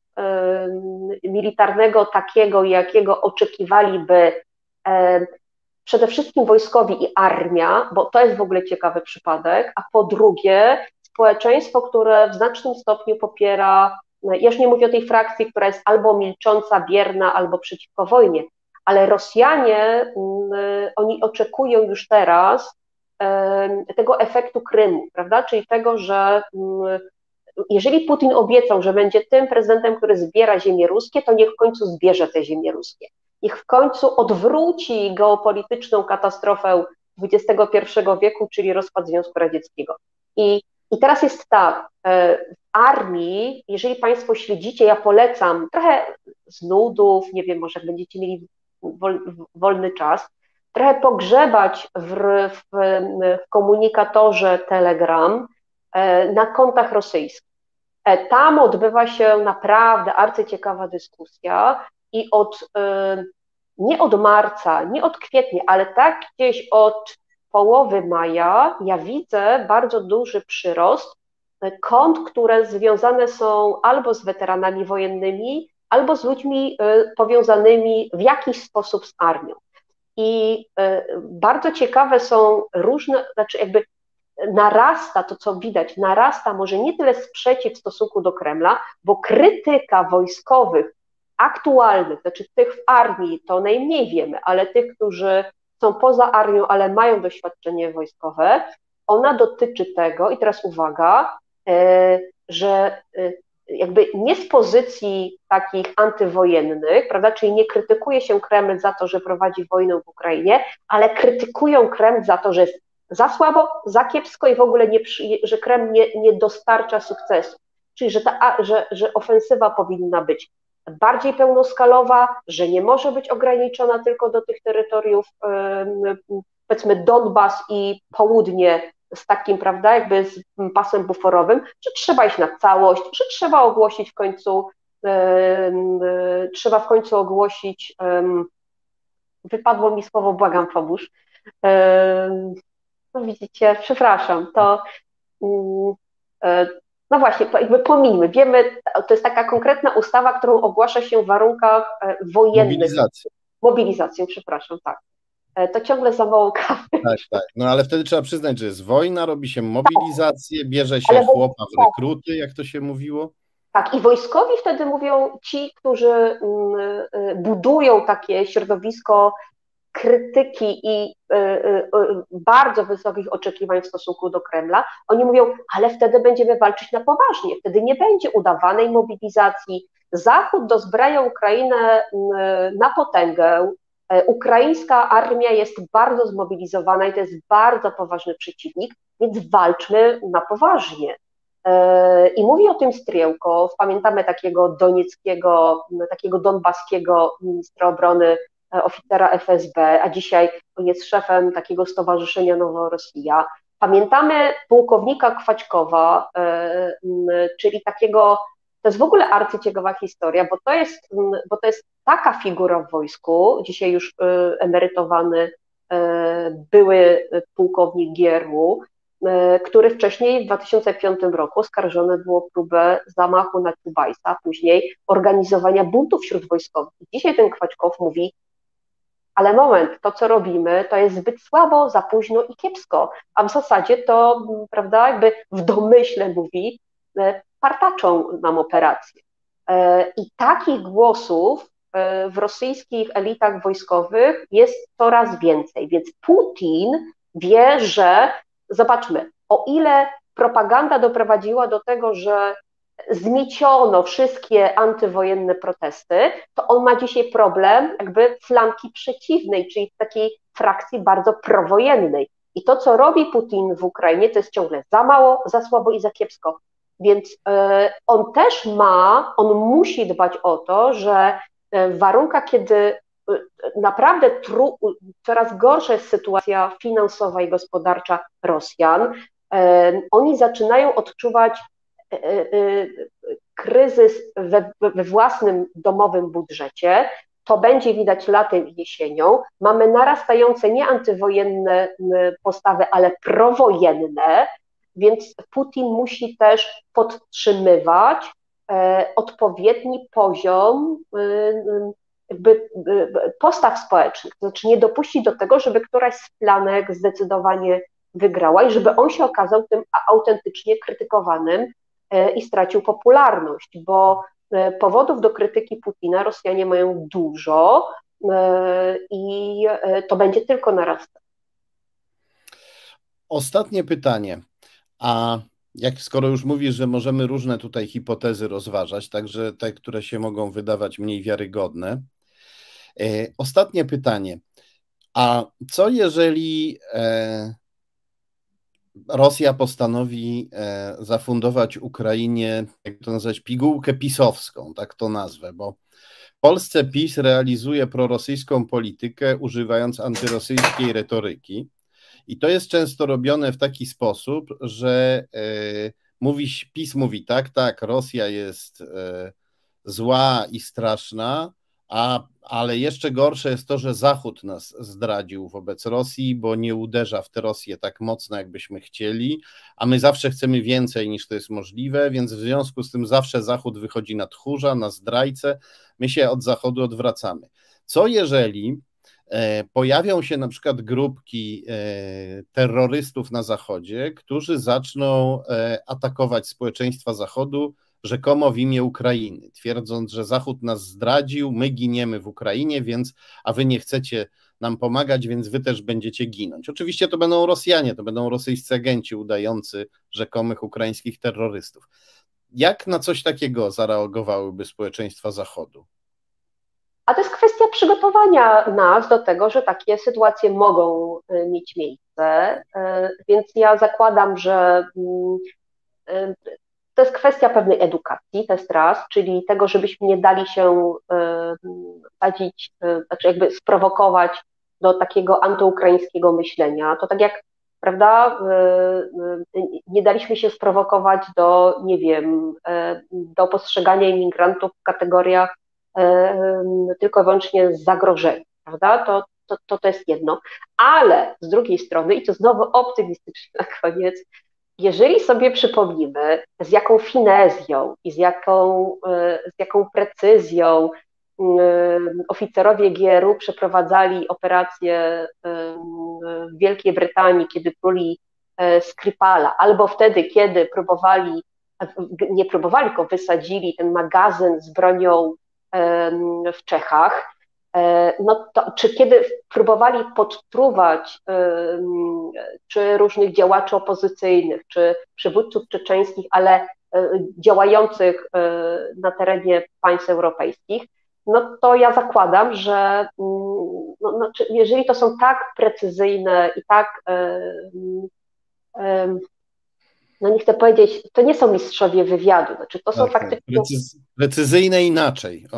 militarnego takiego, jakiego oczekiwaliby przede wszystkim wojskowi i armia, bo to jest w ogóle ciekawy przypadek, a po drugie społeczeństwo, które w znacznym stopniu popiera, ja już nie mówię o tej frakcji, która jest albo milcząca, bierna, albo przeciwko wojnie, ale Rosjanie, oni oczekują już teraz tego efektu Krymu, prawda, czyli tego, że jeżeli Putin obiecał, że będzie tym prezydentem, który zbiera ziemie ruskie, to niech w końcu zbierze te ziemie ruskie. Niech w końcu odwróci geopolityczną katastrofę XXI wieku, czyli rozpad Związku Radzieckiego. I teraz jest tak, w armii, jeżeli Państwo śledzicie, ja polecam trochę z nudów, nie wiem, może jak będziecie mieli wolny czas, trochę pogrzebać w komunikatorze Telegram na kontach rosyjskich. Tam odbywa się naprawdę arcyciekawa dyskusja i nie od marca, nie od kwietnia, ale tak gdzieś od połowy maja ja widzę bardzo duży przyrost kont, które związane są albo z weteranami wojennymi, albo z ludźmi powiązanymi w jakiś sposób z armią. I bardzo ciekawe są różne, znaczy jakby narasta to, co widać, narasta może nie tyle sprzeciw w stosunku do Kremla, bo krytyka wojskowych aktualnych, znaczy tych w armii, to najmniej wiemy, ale tych, którzy są poza armią, ale mają doświadczenie wojskowe, ona dotyczy tego, i teraz uwaga, że jakby nie z pozycji takich antywojennych, prawda, czyli nie krytykuje się Kreml za to, że prowadzi wojnę w Ukrainie, ale krytykują Kreml za to, że jest za słabo, za kiepsko i w ogóle że Kreml nie dostarcza sukcesu. Czyli że ofensywa powinna być bardziej pełnoskalowa, że nie może być ograniczona tylko do tych terytoriów, powiedzmy Donbas i południe z takim, prawda, jakby z pasem buforowym, że trzeba iść na całość, że trzeba ogłosić w końcu, wypadło mi słowo, błagam, pomóż. No widzicie, przepraszam, no właśnie, jakby pomijmy, wiemy, to jest taka konkretna ustawa, którą ogłasza się w warunkach wojennych. Mobilizacją, przepraszam, tak. To ciągle za mało kawy. Tak. No ale wtedy trzeba przyznać, że jest wojna, robi się mobilizację, bierze się chłopa w rekruty, jak to się mówiło. Tak, i wojskowi wtedy mówią ci, którzy budują takie środowisko krytyki i bardzo wysokich oczekiwań w stosunku do Kremla, oni mówią, ale wtedy będziemy walczyć na poważnie, wtedy nie będzie udawanej mobilizacji. Zachód dozbraja Ukrainę na potęgę, ukraińska armia jest bardzo zmobilizowana i to jest bardzo poważny przeciwnik, więc walczmy na poważnie. I mówi o tym Stryjkow, pamiętamy takiego donieckiego, takiego donbaskiego ministra obrony, oficera FSB, a dzisiaj jest szefem takiego stowarzyszenia Noworossija. Pamiętamy pułkownika Kwaćkowa, czyli takiego, to jest w ogóle arcyciekawa historia, bo to jest taka figura w wojsku, dzisiaj już emerytowany były pułkownik GRU, który wcześniej w 2005 roku oskarżony było o próbę zamachu na Czubajsa, a później organizowania buntów wśród wojskowych. I dzisiaj ten Kwaćkow mówi, ale moment, to co robimy, to jest zbyt słabo, za późno i kiepsko, a w zasadzie to, prawda, jakby w domyśle mówi, partaczą nam operację. I takich głosów w rosyjskich elitach wojskowych jest coraz więcej, więc Putin wie, że, zobaczmy, o ile propaganda doprowadziła do tego, że zmieciono wszystkie antywojenne protesty, to on ma dzisiaj problem jakby flanki przeciwnej, czyli takiej frakcji bardzo prowojennej. I to, co robi Putin w Ukrainie, to jest ciągle za mało, za słabo i za kiepsko. Więc on też on musi dbać o to, że w warunkach, kiedy naprawdę coraz gorsza jest sytuacja finansowa i gospodarcza Rosjan, oni zaczynają odczuwać kryzys we własnym domowym budżecie. To będzie widać latem i jesienią. Mamy narastające nie antywojenne postawy, ale prowojenne, więc Putin musi też podtrzymywać odpowiedni poziom jakby postaw społecznych, to znaczy nie dopuścić do tego, żeby któraś z flanek zdecydowanie wygrała i żeby on się okazał tym autentycznie krytykowanym i stracił popularność, bo powodów do krytyki Putina Rosjanie mają dużo i to będzie tylko narastać. Ostatnie pytanie. A skoro już mówisz, że możemy różne tutaj hipotezy rozważać, także te, które się mogą wydawać mniej wiarygodne. Ostatnie pytanie. A co jeżeli Rosja postanowi zafundować Ukrainie, jak to nazwać, pigułkę pisowską, tak to nazwę, bo w Polsce PiS realizuje prorosyjską politykę, używając antyrosyjskiej retoryki. I to jest często robione w taki sposób, że PiS mówi tak, Rosja jest zła i straszna, ale jeszcze gorsze jest to, że Zachód nas zdradził wobec Rosji, bo nie uderza w tę Rosję tak mocno, jakbyśmy chcieli, a my zawsze chcemy więcej niż to jest możliwe, więc w związku z tym zawsze Zachód wychodzi na tchórza, na zdrajcę, my się od Zachodu odwracamy. Co jeżeli pojawią się na przykład grupki terrorystów na Zachodzie, którzy zaczną atakować społeczeństwa Zachodu rzekomo w imię Ukrainy, twierdząc, że Zachód nas zdradził, my giniemy w Ukrainie, a wy nie chcecie nam pomagać, więc wy też będziecie ginąć. Oczywiście to będą Rosjanie, to będą rosyjscy agenci udający rzekomych ukraińskich terrorystów. Jak na coś takiego zareagowałyby społeczeństwa Zachodu? A to jest kwestia przygotowania nas do tego, że takie sytuacje mogą mieć miejsce, więc ja zakładam, że to jest kwestia pewnej edukacji, to jest raz, czyli tego, żebyśmy nie dali się wsadzić, znaczy jakby sprowokować do takiego antyukraińskiego myślenia. To tak jak, prawda, nie daliśmy się sprowokować do, nie wiem, do postrzegania imigrantów w kategoriach tylko i wyłącznie zagrożenia, prawda? To jest jedno. Ale z drugiej strony, i to znowu optymistycznie na koniec, jeżeli sobie przypomnimy, z jaką finezją i z jaką precyzją oficerowie GRU przeprowadzali operację w Wielkiej Brytanii, kiedy pluli Skripala, albo wtedy, kiedy nie próbowali, tylko wysadzili ten magazyn z bronią w Czechach, no to, czy kiedy próbowali podtruwać czy różnych działaczy opozycyjnych, czy przywódców czeczeńskich, ale działających na terenie państw europejskich, no to ja zakładam, że jeżeli to są tak precyzyjne i tak, no nie chcę powiedzieć, to nie są mistrzowie wywiadu, znaczy to są faktycznie... Precyzyjne inaczej, o.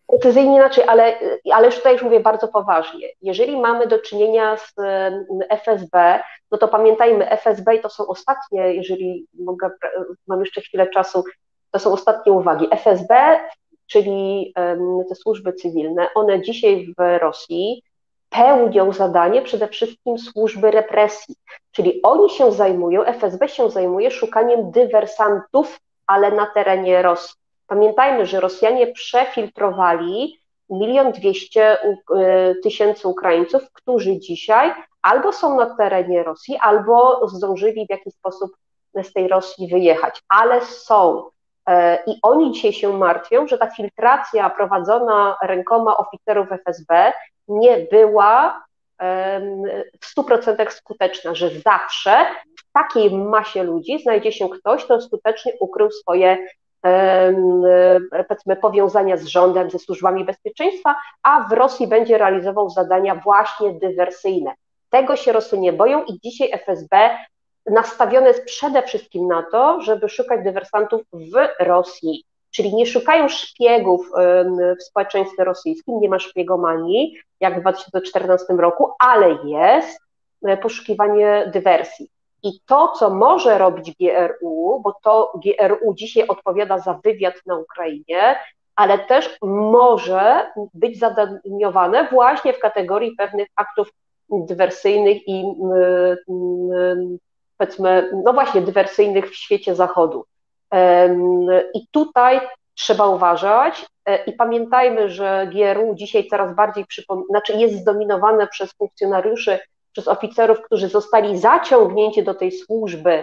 Precyzyjnie inaczej, ale już tutaj już mówię bardzo poważnie. Jeżeli mamy do czynienia z FSB, no to pamiętajmy, FSB i to są ostatnie, jeżeli mogę, mam jeszcze chwilę czasu, to są ostatnie uwagi. FSB, czyli te służby cywilne, one dzisiaj w Rosji pełnią zadanie przede wszystkim służby represji, czyli oni się zajmują, FSB się zajmuje szukaniem dywersantów, ale na terenie Rosji. Pamiętajmy, że Rosjanie przefiltrowali 1,2 miliona Ukraińców, którzy dzisiaj albo są na terenie Rosji, albo zdążyli w jakiś sposób z tej Rosji wyjechać, ale są. I oni dzisiaj się martwią, że ta filtracja prowadzona rękoma oficerów FSB nie była w 100% skuteczna, że zawsze w takiej masie ludzi znajdzie się ktoś, kto skutecznie ukrył swoje powiedzmy powiązania z rządem, ze służbami bezpieczeństwa, a w Rosji będzie realizował zadania właśnie dywersyjne. Tego się Rosjanie boją i dzisiaj FSB nastawione jest przede wszystkim na to, żeby szukać dywersantów w Rosji. Czyli nie szukają szpiegów w społeczeństwie rosyjskim, nie ma szpiegomanii, jak w 2014 roku, ale jest poszukiwanie dywersji. I to, co może robić GRU, bo to GRU dzisiaj odpowiada za wywiad na Ukrainie, ale też może być zadaniowane właśnie w kategorii pewnych aktów dywersyjnych i powiedzmy, no właśnie dywersyjnych w świecie Zachodu. I tutaj trzeba uważać i pamiętajmy, że GRU dzisiaj coraz bardziej jest zdominowane przez funkcjonariuszy, przez oficerów, którzy zostali zaciągnięci do tej służby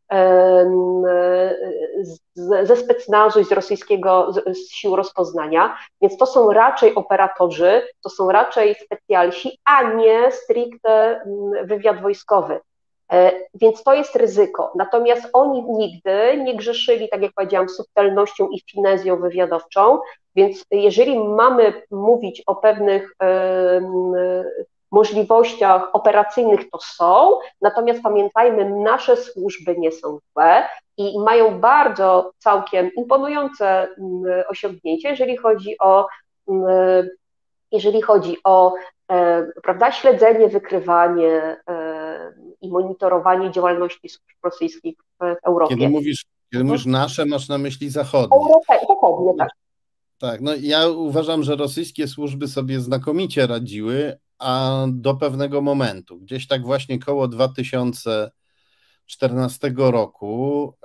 ze specnazu i z rosyjskiego, z sił rozpoznania, więc to są raczej operatorzy, to są raczej specjalsi, a nie stricte wywiad wojskowy. Więc to jest ryzyko. Natomiast oni nigdy nie grzeszyli, tak jak powiedziałam, subtelnością i finezją wywiadowczą, więc jeżeli mamy mówić o pewnych możliwościach operacyjnych, to są, natomiast pamiętajmy, nasze służby nie są złe i mają bardzo całkiem imponujące osiągnięcie, jeżeli chodzi o prawda, śledzenie, wykrywanie i monitorowanie działalności służb rosyjskich w Europie. Kiedy mówisz nasze, masz na myśli zachodnie. Zachodnie, tak. Tak, no ja uważam, że rosyjskie służby sobie znakomicie radziły, a do pewnego momentu, gdzieś tak właśnie koło 2014 roku,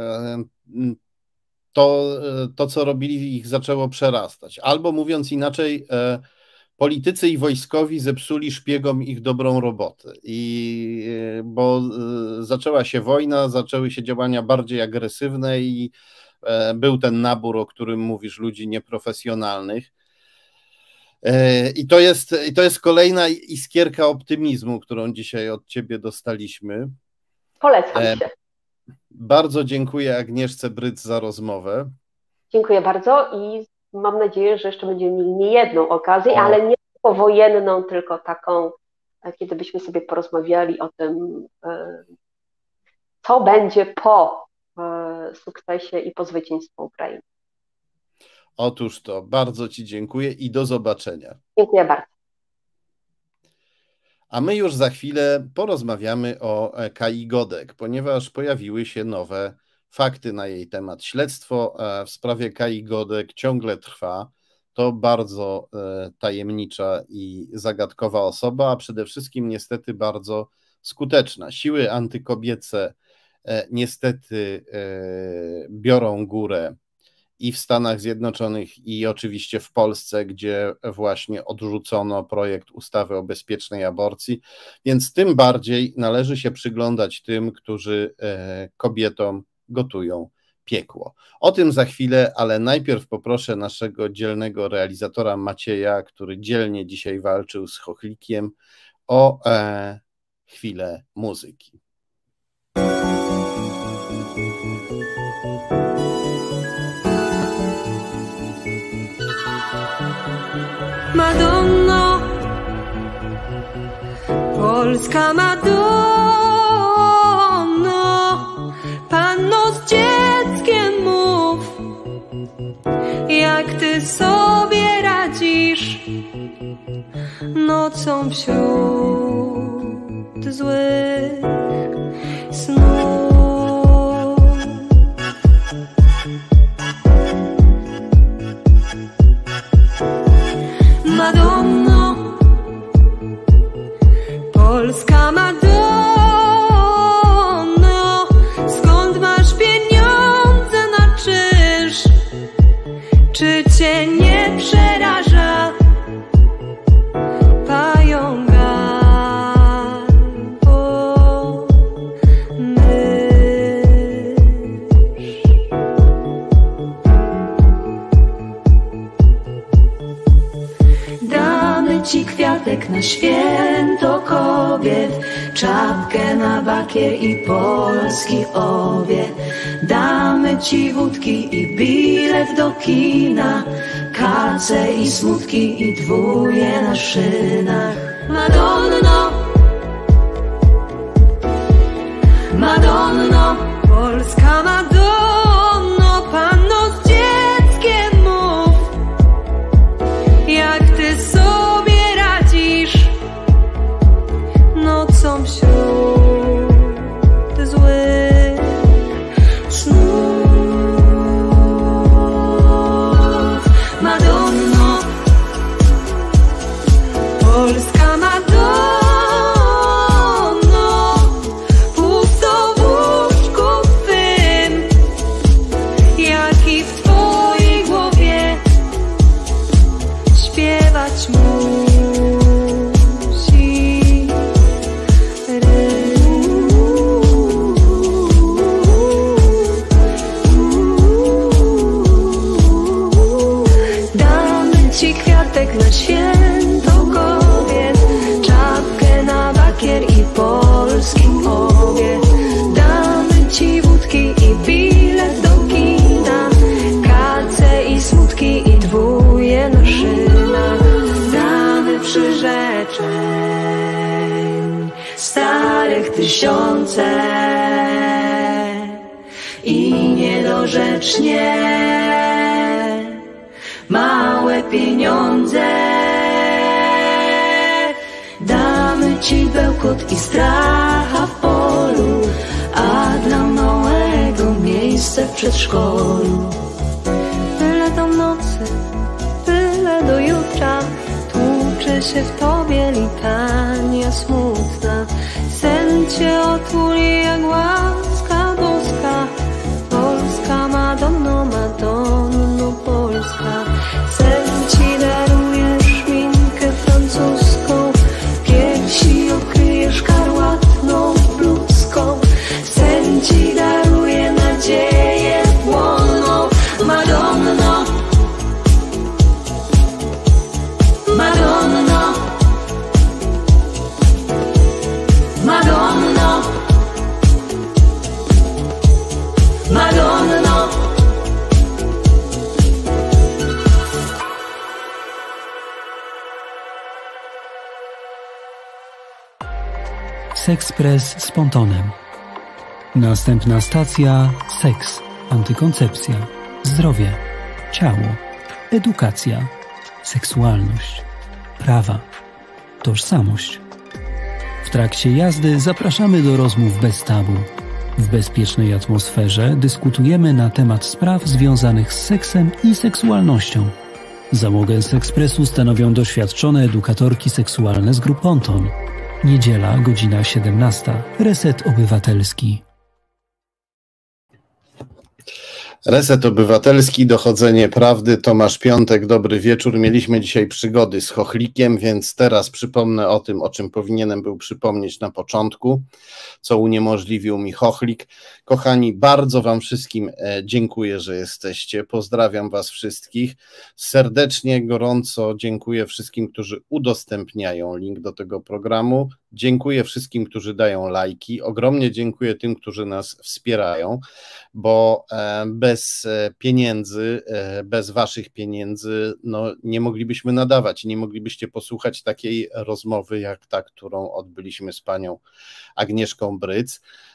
to co robili, ich zaczęło przerastać. Albo mówiąc inaczej, politycy i wojskowi zepsuli szpiegom ich dobrą robotę, bo zaczęła się wojna, zaczęły się działania bardziej agresywne i był ten nabór, o którym mówisz, ludzi nieprofesjonalnych. I to jest kolejna iskierka optymizmu, którą dzisiaj od ciebie dostaliśmy. Polecam się. Bardzo dziękuję Agnieszce Bryc za rozmowę. Dziękuję bardzo i mam nadzieję, że jeszcze będziemy mieli nie jedną okazję, ale nie powojenną, tylko taką, kiedy byśmy sobie porozmawiali o tym, co będzie po sukcesie i po zwycięstwie Ukrainy. Otóż to, bardzo ci dziękuję i do zobaczenia. Dziękuję bardzo. A my już za chwilę porozmawiamy o Kai Godek, ponieważ pojawiły się nowe fakty na jej temat. Śledztwo w sprawie Kai Godek ciągle trwa. To bardzo tajemnicza i zagadkowa osoba, a przede wszystkim niestety bardzo skuteczna. Siły antykobiece niestety biorą górę i w Stanach Zjednoczonych, i oczywiście w Polsce, gdzie właśnie odrzucono projekt ustawy o bezpiecznej aborcji, więc tym bardziej należy się przyglądać tym, którzy kobietom gotują piekło. O tym za chwilę, ale najpierw poproszę naszego dzielnego realizatora Macieja, który dzielnie dzisiaj walczył z Chochlikiem, o chwilę muzyki. Madonno, Polska Madonno, Panno z dzieckiem mów, jak ty sobie radzisz. nocą wśród złych snów. Madonno, Polska Madonno, skąd masz pieniądze na czynsz? Czy cię nie przeraża pająka mysz? Damy ci kwiatek na święto kobiet, czapkę na bakier i polski owiec. Damy ci wódki i bilet do kina, kace i smutki i dwóje na szynach. Madonno, Madonno, Polska Madonno, panno z dzieckiem mów, jak ty sobie radzisz nocą wśród złych snów. Madonno, Polska Madonno, pusto w łóżku twym, jak i w twojej głowie śpiewać musi Damy ci kwiatek na święto kobiet, czapkę na bakier i polski owiec. Damy ci wódki i bilet do kina, kace i smutki i dwóje na szynach. Damy przyrzeczeń starych tysiące i niedorzecznie małe pieniądze. Damy ci bełkot i stracha w polu, a dla małego miejsce w przedszkolu. Byle do nocy, byle do jutra, tłucze się w tobie litania smutna. Sen cię otuli jak łaska boska, Polska Madonno, Madonno Polska. Sen ci daruje szminkę francuską, piersi okryje szkarłatną bluzką. Sen ci daruje nadzieję płonną. Madonno, Madonno, Madonno, Madonno. Sexpress z Pontonem. Następna stacja: seks, antykoncepcja, zdrowie, ciało, edukacja, seksualność, prawa, tożsamość. W trakcie jazdy zapraszamy do rozmów bez tabu. W bezpiecznej atmosferze dyskutujemy na temat spraw związanych z seksem i seksualnością. Załogę Sexpressu stanowią doświadczone edukatorki seksualne z grup Ponton. Niedziela, godzina 17. Reset Obywatelski. Reset Obywatelski, dochodzenie prawdy, Tomasz Piątek, dobry wieczór. Mieliśmy dzisiaj przygody z chochlikiem, więc teraz przypomnę o tym, o czym powinienem był przypomnieć na początku, co uniemożliwił mi chochlik. Kochani, bardzo wam wszystkim dziękuję, że jesteście. Pozdrawiam was wszystkich. Serdecznie, gorąco dziękuję wszystkim, którzy udostępniają link do tego programu. Dziękuję wszystkim, którzy dają lajki. Ogromnie dziękuję tym, którzy nas wspierają, bo bez pieniędzy, bez waszych pieniędzy, no, nie moglibyśmy nadawać, nie moglibyście posłuchać takiej rozmowy jak ta, którą odbyliśmy z panią Agnieszką Bryc.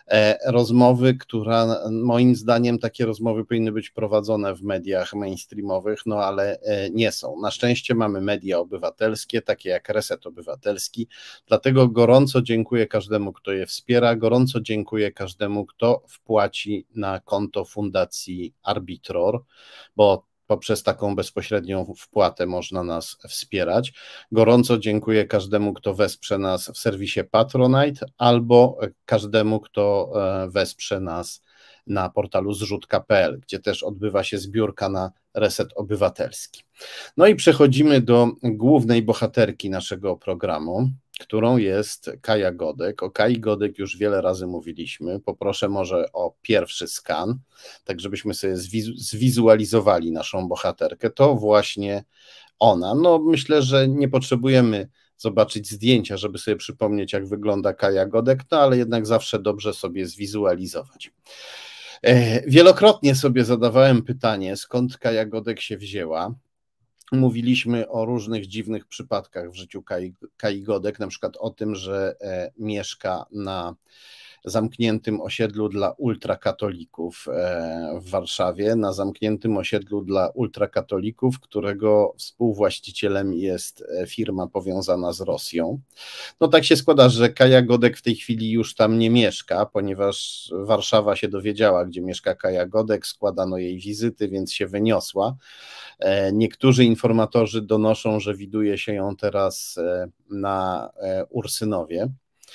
rozmowy, która moim zdaniem takie rozmowy powinny być prowadzone w mediach mainstreamowych, no ale nie są. Na szczęście mamy media obywatelskie, takie jak Reset Obywatelski, dlatego gorąco dziękuję każdemu, kto je wspiera, gorąco dziękuję każdemu, kto wpłaci na konto Fundacji Arbitror, bo poprzez taką bezpośrednią wpłatę można nas wspierać. Gorąco dziękuję każdemu, kto wesprze nas w serwisie Patronite, albo każdemu, kto wesprze nas na portalu zrzutka.pl, gdzie też odbywa się zbiórka na Reset Obywatelski. No i przechodzimy do głównej bohaterki naszego programu, którą jest Kaja Godek. O Kai Godek już wiele razy mówiliśmy. Poproszę może o pierwszy skan, tak żebyśmy sobie zwizualizowali naszą bohaterkę. To właśnie ona. No myślę, że nie potrzebujemy zobaczyć zdjęcia, żeby sobie przypomnieć, jak wygląda Kaja Godek, no ale jednak zawsze dobrze sobie zwizualizować. Wielokrotnie sobie zadawałem pytanie, skąd Kaja Godek się wzięła. Mówiliśmy o różnych dziwnych przypadkach w życiu Kai Godek, na przykład o tym, że mieszka na zamkniętym osiedlu dla ultrakatolików w Warszawie, na zamkniętym osiedlu dla ultrakatolików, którego współwłaścicielem jest firma powiązana z Rosją. No tak się składa, że Kaja Godek w tej chwili już tam nie mieszka, ponieważ Warszawa się dowiedziała, gdzie mieszka Kaja Godek, składano jej wizyty, więc się wyniosła. Niektórzy informatorzy donoszą, że widuje się ją teraz na Ursynowie.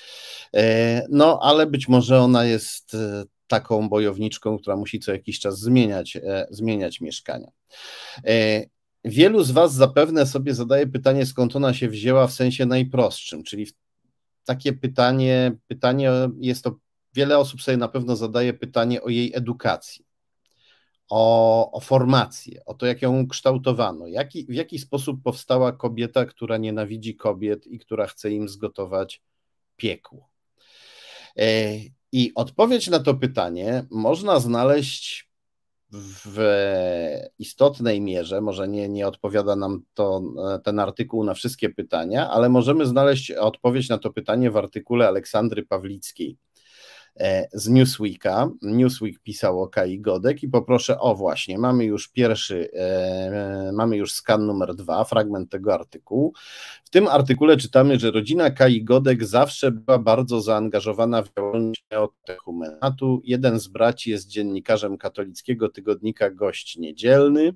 No, ale być może ona jest taką bojowniczką, która musi co jakiś czas zmieniać mieszkania. Wielu z Was zapewne sobie zadaje pytanie, skąd ona się wzięła w sensie najprostszym, czyli takie pytanie jest to, wiele osób sobie na pewno zadaje pytanie o jej edukację, o formację, o to, jak ją kształtowano, w jaki sposób powstała kobieta, która nienawidzi kobiet i która chce im zgotować piekło. I odpowiedź na to pytanie można znaleźć w istotnej mierze, może nie odpowiada nam ten artykuł na wszystkie pytania, ale możemy znaleźć odpowiedź na to pytanie w artykule Aleksandry Pawlickiej z Newsweeka. Newsweek pisał o Kai Godek i poproszę, o właśnie, mamy już skan numer 2, fragment tego artykułu. W tym artykule czytamy, że rodzina Kai Godek zawsze była bardzo zaangażowana w działalność neokatechumenatu. Jeden z braci jest dziennikarzem katolickiego tygodnika Gość Niedzielny.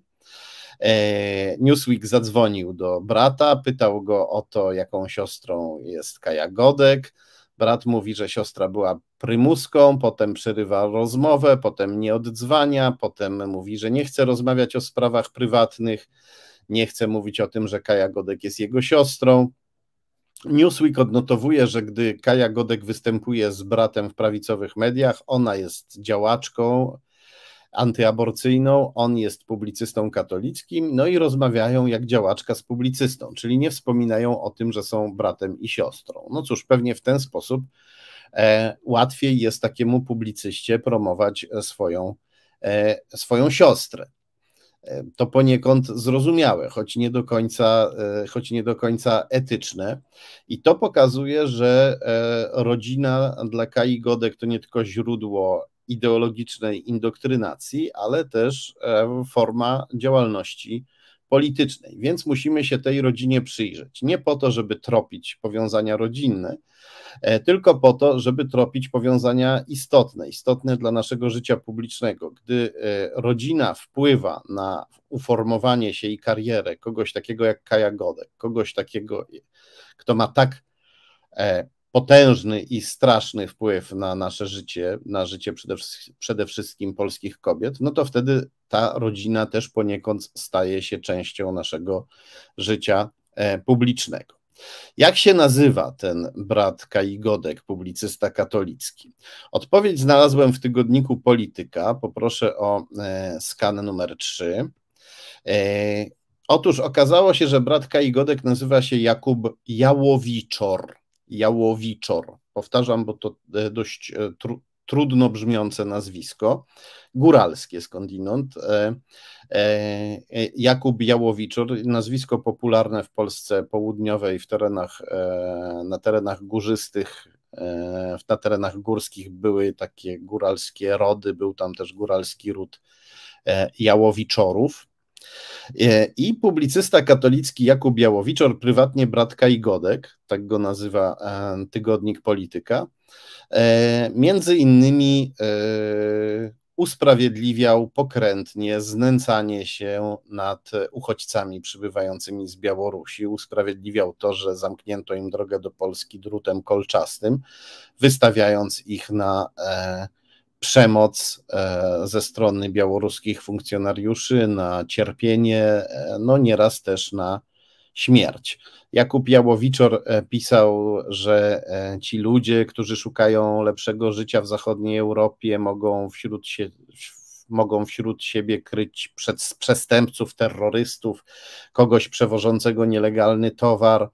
Newsweek zadzwonił do brata, pytał go o to, jaką siostrą jest Kaja Godek. Brat mówi, że siostra była prymuską, potem przerywa rozmowę, potem nie odzwania, potem mówi, że nie chce rozmawiać o sprawach prywatnych, nie chce mówić o tym, że Kaja Godek jest jego siostrą. Newsweek odnotowuje, że gdy Kaja Godek występuje z bratem w prawicowych mediach, ona jest działaczką antyaborcyjną, on jest publicystą katolickim, no i rozmawiają jak działaczka z publicystą, czyli nie wspominają o tym, że są bratem i siostrą. No cóż, pewnie w ten sposób łatwiej jest takiemu publicyście promować swoją siostrę. To poniekąd zrozumiałe, choć nie do końca etyczne. I to pokazuje, że rodzina dla Kai Godek to nie tylko źródło ideologicznej indoktrynacji, ale też forma działalności politycznej. Więc musimy się tej rodzinie przyjrzeć. Nie po to, żeby tropić powiązania rodzinne, tylko po to, żeby tropić powiązania istotne dla naszego życia publicznego. Gdy rodzina wpływa na uformowanie się i karierę kogoś takiego jak Kaja Godek, kogoś takiego, kto ma tak potężny i straszny wpływ na nasze życie, na życie przede wszystkim polskich kobiet, no to wtedy ta rodzina też poniekąd staje się częścią naszego życia publicznego. Jak się nazywa ten brat Kai Godek, publicysta katolicki? Odpowiedź znalazłem w tygodniku Polityka. Poproszę o skan numer 3. Otóż okazało się, że brat Kai Godek nazywa się Jakub Jałowiczor. Powtarzam, bo to dość trudno brzmiące nazwisko, góralskie skądinąd. Jakub Jałowiczor, nazwisko popularne w Polsce południowej, na terenach górzystych na terenach górskich były takie góralskie rody, był tam też góralski ród Jałowiczorów. I publicysta katolicki Jakub Jałowiczor, prywatnie brat Kai Godek, tak go nazywa tygodnik Polityka, między innymi usprawiedliwiał pokrętnie znęcanie się nad uchodźcami przybywającymi z Białorusi, usprawiedliwiał to, że zamknięto im drogę do Polski drutem kolczastym, wystawiając ich na przemoc ze strony białoruskich funkcjonariuszy, na cierpienie, no nieraz też na śmierć. Jakub Jałowiczor pisał, że ci ludzie, którzy szukają lepszego życia w zachodniej Europie, mogą wśród siebie kryć przestępców, terrorystów, kogoś przewożącego nielegalny towar,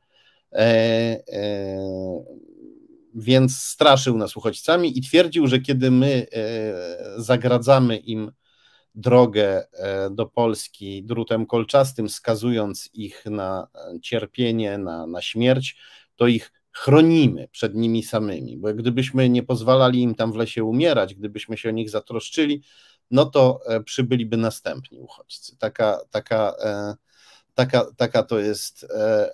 więc straszył nas uchodźcami i twierdził, że kiedy my zagradzamy im drogę do Polski drutem kolczastym, skazując ich na cierpienie, na śmierć, to ich chronimy przed nimi samymi, bo gdybyśmy nie pozwalali im tam w lesie umierać, gdybyśmy się o nich zatroszczyli, no to przybyliby następni uchodźcy. Taka to jest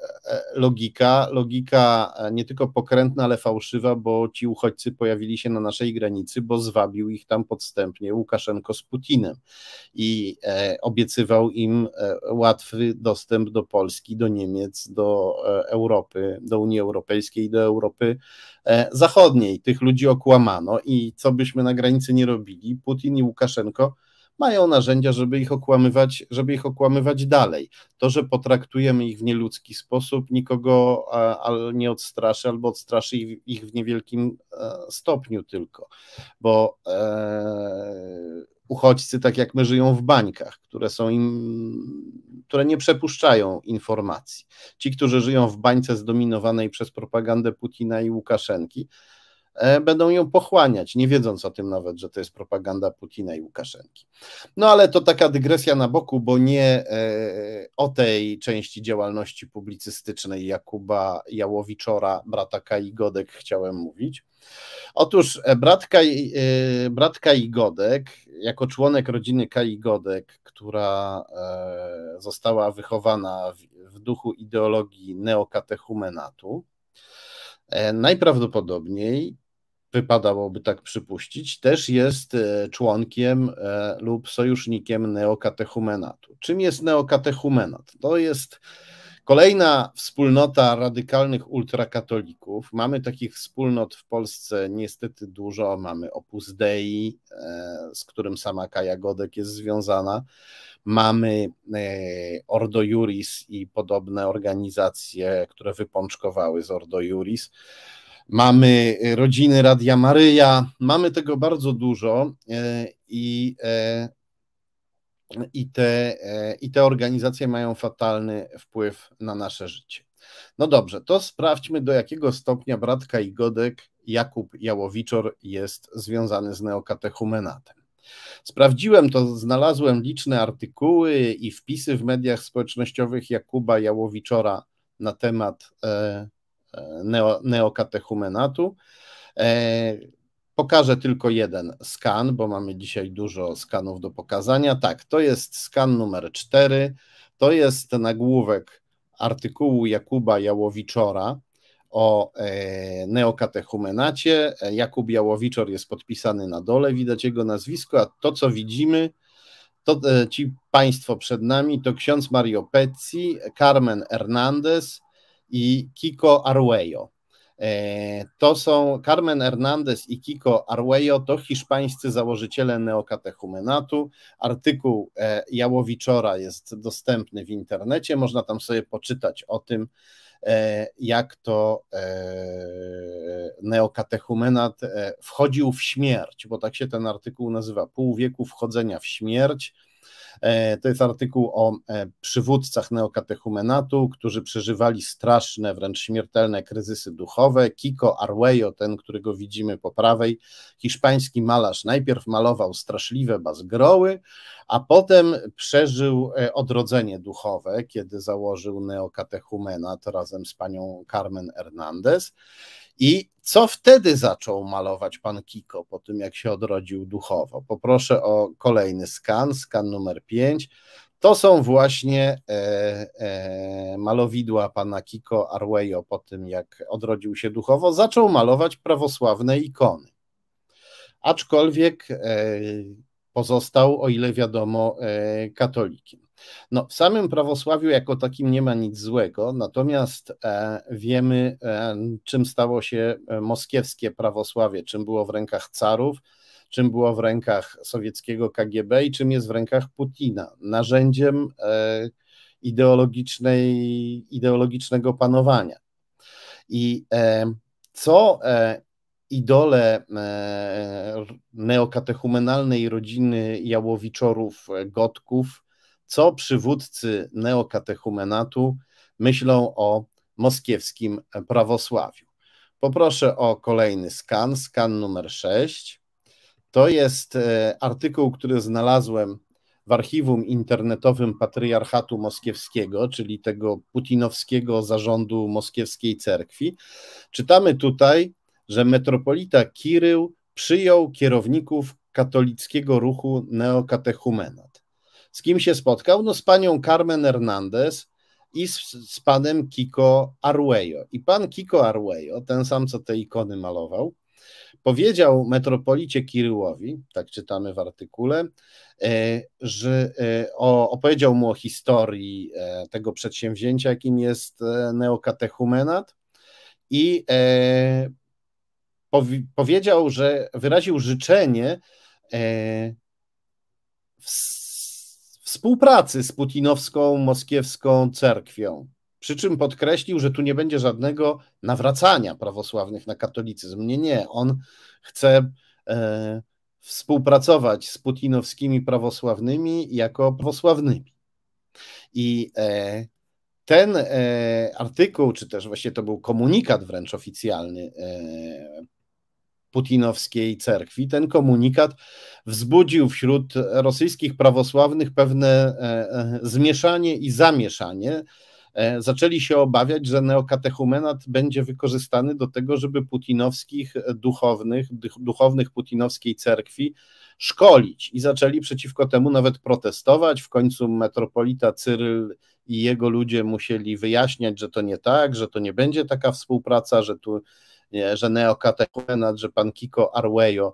logika nie tylko pokrętna, ale fałszywa, bo ci uchodźcy pojawili się na naszej granicy, bo zwabił ich tam podstępnie Łukaszenko z Putinem i obiecywał im łatwy dostęp do Polski, do Niemiec, do Europy, do Unii Europejskiej, do Europy Zachodniej. Tych ludzi okłamano i co byśmy na granicy nie robili, Putin i Łukaszenko mają narzędzia, żeby ich okłamywać dalej. To, że potraktujemy ich w nieludzki sposób, nikogo nie odstraszy, albo odstraszy ich w niewielkim stopniu tylko, bo uchodźcy, tak jak my, żyją w bańkach, które nie przepuszczają informacji. Ci, którzy żyją w bańce zdominowanej przez propagandę Putina i Łukaszenki, będą ją pochłaniać, nie wiedząc o tym nawet, że to jest propaganda Putina i Łukaszenki. No ale to taka dygresja na boku, bo nie o tej części działalności publicystycznej Jakuba Jałowiczora, brata Kai Godek, chciałem mówić. Otóż brat Kai Godek, jako członek rodziny Kai Godek, która została wychowana w duchu ideologii neokatechumenatu, najprawdopodobniej, wypadałoby tak przypuścić, też jest członkiem lub sojusznikiem neokatechumenatu. Czym jest neokatechumenat? To jest kolejna wspólnota radykalnych ultrakatolików. Mamy takich wspólnot w Polsce niestety dużo. Mamy Opus Dei, z którym sama Kaja Godek jest związana. Mamy Ordo Iuris i podobne organizacje, które wypączkowały z Ordo Iuris. Mamy rodziny Radia Maryja, mamy tego bardzo dużo i te organizacje mają fatalny wpływ na nasze życie. No dobrze, to sprawdźmy, do jakiego stopnia brat Kai Godek, Jakub Jałowiczor, jest związany z neokatechumenatem. Sprawdziłem to, znalazłem liczne artykuły i wpisy w mediach społecznościowych Jakuba Jałowiczora na temat neokatechumenatu. Pokażę tylko jeden skan, bo mamy dzisiaj dużo skanów do pokazania. Tak, to jest skan numer 4, to jest nagłówek artykułu Jakuba Jałowiczora o neokatechumenacie. Jakub Jałowiczor jest podpisany na dole, widać jego nazwisko, a to, co widzimy, to ci państwo przed nami, to ksiądz Mario Pezzi, Carmen Hernandez i Kiko Arguello. To są Carmen Hernandez i Kiko Arguello, to hiszpańscy założyciele neokatechumenatu. Artykuł Jałowiczora jest dostępny w internecie, można tam sobie poczytać o tym, jak to neokatechumenat wchodził w śmierć, bo tak się ten artykuł nazywa, pół wieku wchodzenia w śmierć. To jest artykuł o przywódcach neokatechumenatu, którzy przeżywali straszne, wręcz śmiertelne kryzysy duchowe. Kiko Arguello, ten, którego widzimy po prawej, hiszpański malarz, najpierw malował straszliwe bazgroły, a potem przeżył odrodzenie duchowe, kiedy założył neokatechumenat razem z panią Carmen Hernandez. I Co wtedy zaczął malować pan Kiko po tym, jak się odrodził duchowo? Poproszę o kolejny skan numer 5. To są właśnie malowidła pana Kiko Arwejo po tym, jak odrodził się duchowo. Zaczął malować prawosławne ikony. Aczkolwiek pozostał, o ile wiadomo, katolikiem. No, w samym prawosławiu jako takim nie ma nic złego, natomiast wiemy, czym stało się moskiewskie prawosławie, czym było w rękach carów, czym było w rękach sowieckiego KGB i czym jest w rękach Putina. Narzędziem ideologicznego panowania. I co idole neokatechumenalnej rodziny Jałowiczorów, Gotków, co przywódcy neokatechumenatu myślą o moskiewskim prawosławiu. Poproszę o kolejny skan numer 6. To jest artykuł, który znalazłem w archiwum internetowym Patriarchatu Moskiewskiego, czyli tego putinowskiego zarządu moskiewskiej cerkwi. Czytamy tutaj, że metropolita Kirył przyjął kierowników katolickiego ruchu neokatechumenat. Z kim się spotkał? No z panią Carmen Hernandez i z panem Kiko Arwejo. I pan Kiko Arwejo, ten sam, co te ikony malował, powiedział metropolicie Kiryłowi, tak czytamy w artykule, że opowiedział mu o historii tego przedsięwzięcia, jakim jest neokatechumenat, i powiedział, że wyraził życzenie współpracy z putinowską moskiewską cerkwią. Przy czym podkreślił, że tu nie będzie żadnego nawracania prawosławnych na katolicyzm. Nie. On chce współpracować z putinowskimi prawosławnymi jako prawosławnymi. I ten artykuł, czy też właściwie to był komunikat wręcz oficjalny putinowskiej cerkwi, ten komunikat wzbudził wśród rosyjskich prawosławnych pewne zmieszanie i zamieszanie. Zaczęli się obawiać, że neokatechumenat będzie wykorzystany do tego, żeby putinowskich duchownych putinowskiej cerkwi szkolić, i zaczęli przeciwko temu nawet protestować. W końcu metropolita Cyryl i jego ludzie musieli wyjaśniać, że to nie tak, że to nie będzie taka współpraca, że neokatechumenat, że pan Kiko Arwejo,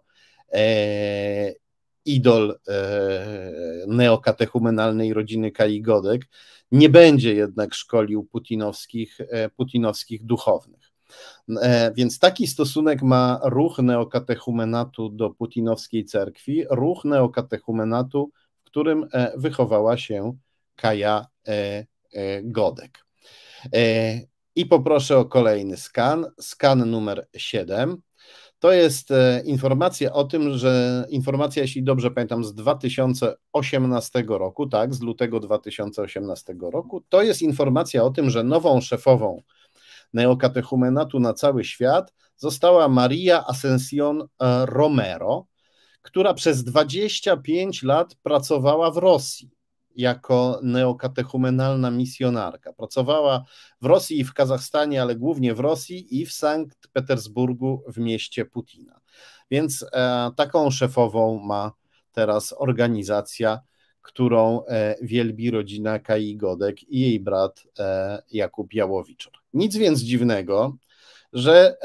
idol neokatechumenalnej rodziny Kaligodek, nie będzie jednak szkolił putinowskich duchownych. Więc taki stosunek ma ruch neokatechumenatu do putinowskiej cerkwi, ruch neokatechumenatu, w którym wychowała się Kaja Godek. I poproszę o kolejny skan numer 7. To jest informacja o tym, jeśli dobrze pamiętam, z 2018 roku, tak, z lutego 2018 roku, to jest informacja o tym, że nową szefową neokatechumenatu na cały świat została Maria Ascensión Romero, która przez 25 lat pracowała w Rosji jako neokatechumenalna misjonarka. Pracowała w Rosji i w Kazachstanie, ale głównie w Rosji i w Sankt Petersburgu, w mieście Putina. Więc taką szefową ma teraz organizacja, którą wielbi rodzina Kai Godek i jej brat Jakub Jałowiczor. Nic więc dziwnego, że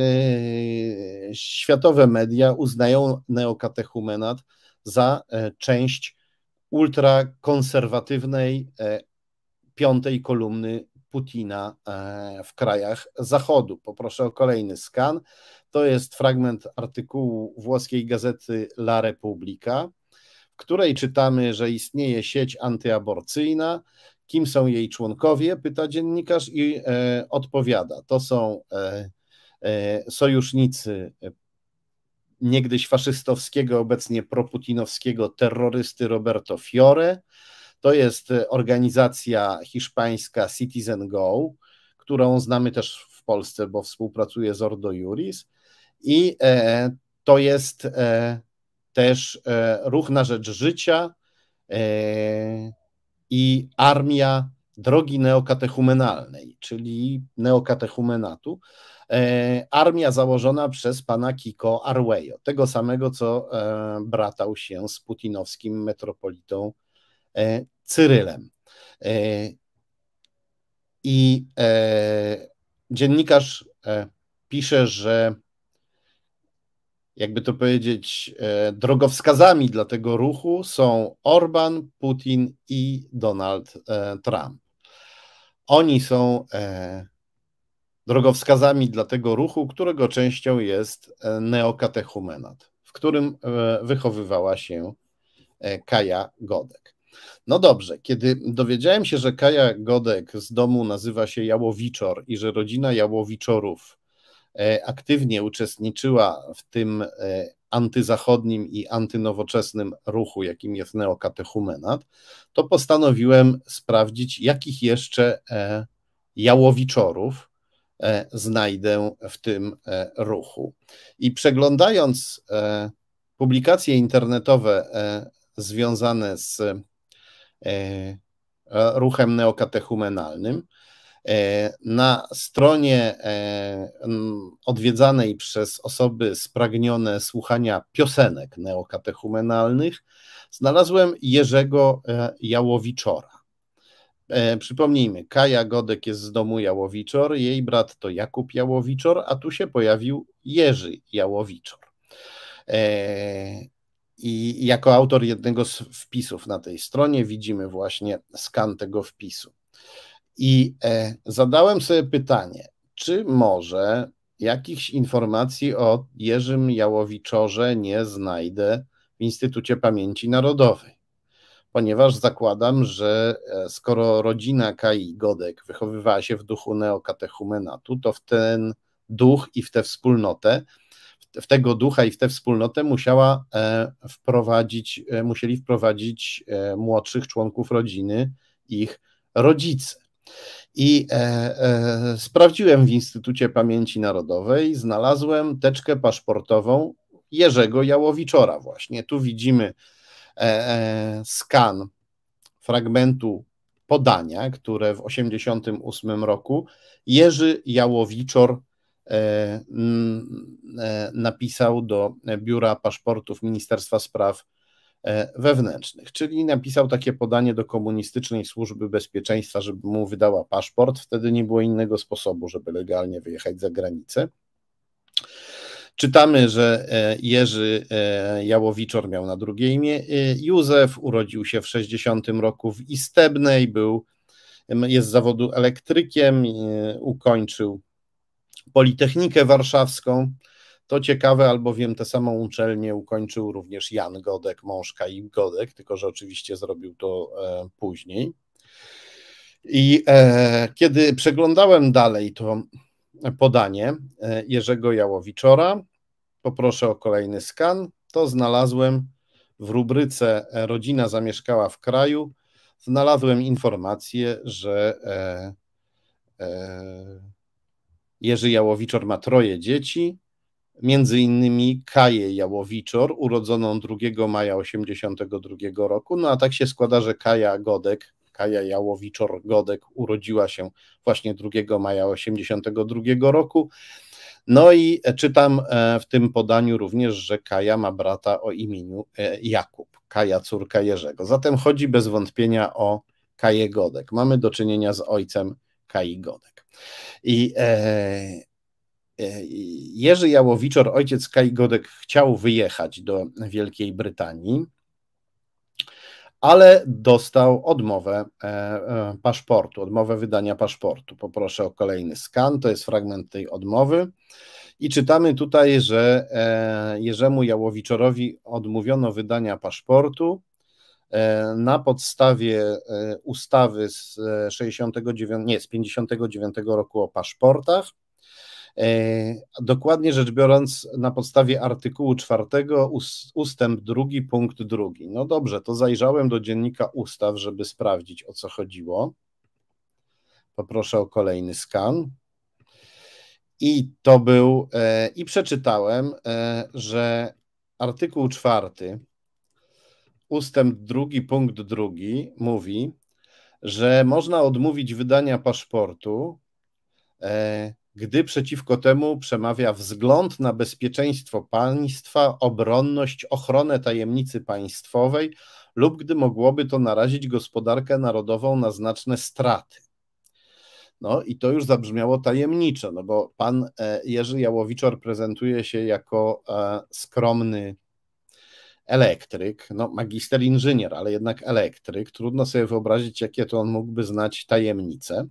światowe media uznają neokatechumenat za część ultrakonserwatywnej piątej kolumny Putina w krajach Zachodu. Poproszę o kolejny skan. To jest fragment artykułu włoskiej gazety La Repubblica, w której czytamy, że istnieje sieć antyaborcyjna. Kim są jej członkowie? Pyta dziennikarz i odpowiada. To są sojusznicy niegdyś faszystowskiego, obecnie proputinowskiego terrorysty Roberto Fiore. To jest organizacja hiszpańska Citizen Go, którą znamy też w Polsce, bo współpracuje z Ordo Iuris. I to jest też Ruch na Rzecz Życia i Armia Drogi Neokatechumenalnej, czyli neokatechumenatu. armia założona przez pana Kiko Arwejo, tego samego, co bratał się z putinowskim metropolitą Cyrylem. I dziennikarz pisze, że jakby to powiedzieć, drogowskazami dla tego ruchu są Orban, Putin i Donald Trump. Oni są drogowskazami dla tego ruchu, którego częścią jest neokatechumenat, w którym wychowywała się Kaja Godek. No dobrze, kiedy dowiedziałem się, że Kaja Godek z domu nazywa się Jałowiczor i że rodzina Jałowiczorów aktywnie uczestniczyła w tym antyzachodnim i antynowoczesnym ruchu, jakim jest neokatechumenat, to postanowiłem sprawdzić, jakich jeszcze Jałowiczorów znajdę w tym ruchu. I przeglądając publikacje internetowe związane z ruchem neokatechumenalnym, na stronie odwiedzanej przez osoby spragnione słuchania piosenek neokatechumenalnych znalazłem Jerzego Jałowiczora. Przypomnijmy, Kaja Godek jest z domu Jałowiczor, jej brat to Jakub Jałowiczor, a tu się pojawił Jerzy Jałowiczor. I jako autor jednego z wpisów na tej stronie widzimy właśnie skan tego wpisu. I zadałem sobie pytanie, czy może jakichś informacji o Jerzym Jałowiczorze nie znajdę w Instytucie Pamięci Narodowej, ponieważ zakładam, że skoro rodzina Kai Godek wychowywała się w duchu neokatechumenatu, to w ten duch i w tę wspólnotę, w tego ducha i w tę wspólnotę musieli wprowadzić młodszych członków rodziny, ich rodzice. I sprawdziłem w Instytucie Pamięci Narodowej, znalazłem teczkę paszportową Jerzego Jałowiczora właśnie. Tu widzimy skan fragmentu podania, które w 1988 roku Jerzy Jałowiczor napisał do Biura Paszportów Ministerstwa Spraw Wewnętrznych, czyli napisał takie podanie do komunistycznej służby bezpieczeństwa, żeby mu wydała paszport. Wtedy nie było innego sposobu, żeby legalnie wyjechać za granicę. Czytamy, że Jerzy Jałowiczor miał na drugie imię Józef, urodził się w 60 roku w Istebnej, jest z zawodu elektrykiem, ukończył Politechnikę Warszawską. To ciekawe, albowiem tę samą uczelnię ukończył również Jan Godek, mąż Kai Godek, tylko że oczywiście zrobił to później. I kiedy przeglądałem dalej to podanie Jerzego Jałowiczora, poproszę o kolejny skan, to znalazłem w rubryce Rodzina zamieszkała w kraju, znalazłem informację, że Jerzy Jałowiczor ma 3 dzieci, między innymi Kaję Jałowiczor, urodzoną 2 maja 1982 roku, no a tak się składa, że Kaja Jałowiczor-Godek urodziła się właśnie 2 maja 1982 roku, no i czytam w tym podaniu również, że Kaja ma brata o imieniu Jakub, Kaja córka Jerzego, zatem chodzi bez wątpienia o Kaję Godek, mamy do czynienia z ojcem Kai Godek. I Jerzy Jałowiczor, ojciec Kai Godek, chciał wyjechać do Wielkiej Brytanii, ale dostał odmowę paszportu, odmowę wydania paszportu. Poproszę o kolejny skan, to jest fragment tej odmowy i czytamy tutaj, że Jerzemu Jałowiczorowi odmówiono wydania paszportu na podstawie ustawy z 59 roku o paszportach. Dokładnie rzecz biorąc, na podstawie artykułu 4 ustęp 2 punkt 2. No dobrze, to zajrzałem do dziennika ustaw, żeby sprawdzić, o co chodziło. Poproszę o kolejny skan. I to był, i przeczytałem, że artykuł 4 ustęp 2 punkt 2 mówi, że można odmówić wydania paszportu gdy przeciwko temu przemawia wzgląd na bezpieczeństwo państwa, obronność, ochronę tajemnicy państwowej lub gdy mogłoby to narazić gospodarkę narodową na znaczne straty. No i to już zabrzmiało tajemniczo, no bo pan Jerzy Jałowiczor prezentuje się jako skromny elektryk, no magister inżynier, ale jednak elektryk. Trudno sobie wyobrazić, jakie to on mógłby znać tajemnice.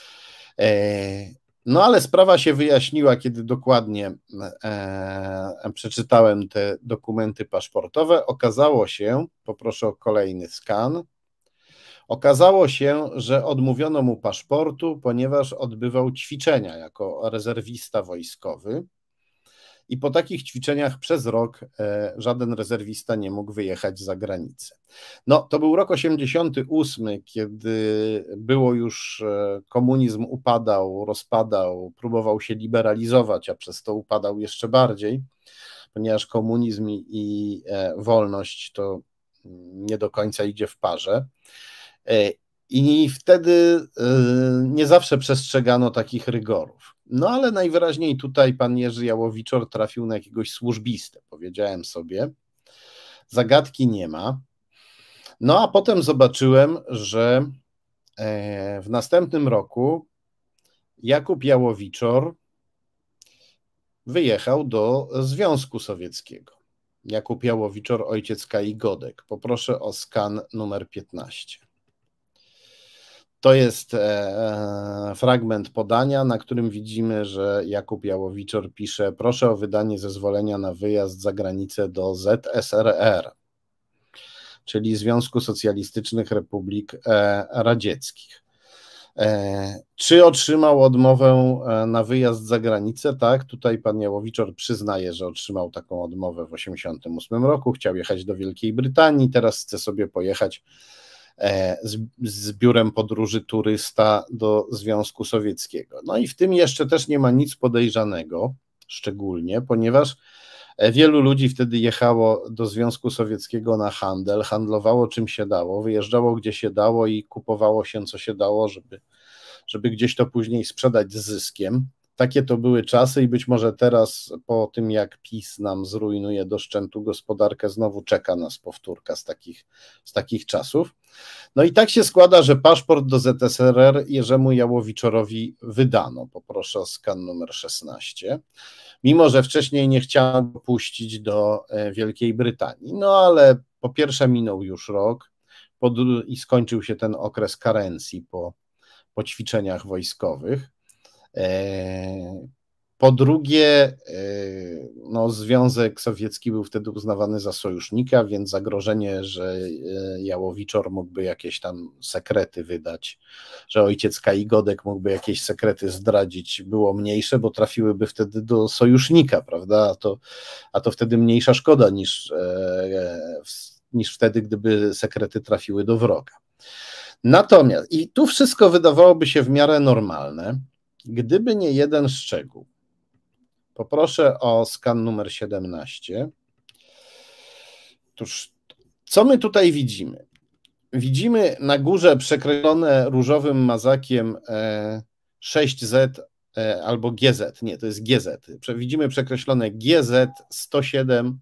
No ale sprawa się wyjaśniła, kiedy dokładnie przeczytałem te dokumenty paszportowe. Okazało się, poproszę o kolejny skan, okazało się, że odmówiono mu paszportu, ponieważ odbywał ćwiczenia jako rezerwista wojskowy i po takich ćwiczeniach przez rok żaden rezerwista nie mógł wyjechać za granicę. No, to był rok 88, kiedy było już, komunizm upadał, rozpadał, próbował się liberalizować, a przez to upadał jeszcze bardziej, ponieważ komunizm i wolność to nie do końca idzie w parze. I wtedy nie zawsze przestrzegano takich rygorów. No ale najwyraźniej tutaj pan Jerzy Jałowiczor trafił na jakiegoś służbistę, powiedziałem sobie. Zagadki nie ma. No a potem zobaczyłem, że w następnym roku Jakub Jałowiczor wyjechał do Związku Sowieckiego. Jakub Jałowiczor, ojciec Kai Godek. Poproszę o skan numer 15. To jest fragment podania, na którym widzimy, że Jakub Jałowiczor pisze: proszę o wydanie zezwolenia na wyjazd za granicę do ZSRR, czyli Związku Socjalistycznych Republik Radzieckich. Czy otrzymał odmowę na wyjazd za granicę? Tak, tutaj pan Jałowiczor przyznaje, że otrzymał taką odmowę w 1988 roku, chciał jechać do Wielkiej Brytanii, teraz chce sobie pojechać z biurem podróży turysta do Związku Sowieckiego. No i w tym jeszcze też nie ma nic podejrzanego, szczególnie, ponieważ wielu ludzi wtedy jechało do Związku Sowieckiego na handel, handlowało czym się dało, wyjeżdżało gdzie się dało i kupowało się co się dało, żeby gdzieś to później sprzedać z zyskiem. Takie to były czasy i być może teraz, po tym jak PiS nam zrujnuje do szczętu gospodarkę, znowu czeka nas powtórka z takich czasów. No i tak się składa, że paszport do ZSRR Jerzemu Jałowiczorowi wydano. Poproszę o skan numer 16. Mimo że wcześniej nie chciano go puścić do Wielkiej Brytanii. No ale po pierwsze minął już rok i skończył się ten okres karencji po ćwiczeniach wojskowych. Po drugie, no, Związek Sowiecki był wtedy uznawany za sojusznika, więc zagrożenie, że Jałowiczor mógłby jakieś tam sekrety wydać, że ojciec Kai Godek mógłby jakieś sekrety zdradzić, było mniejsze, bo trafiłyby wtedy do sojusznika, prawda? A to wtedy mniejsza szkoda niż wtedy, gdyby sekrety trafiły do wroga. Natomiast, i tu wszystko wydawałoby się w miarę normalne, gdyby nie jeden szczegół. Poproszę o skan numer 17. Otóż, co my tutaj widzimy? Widzimy na górze przekreślone różowym mazakiem 6Z albo GZ, nie, to jest GZ. Widzimy przekreślone GZ 107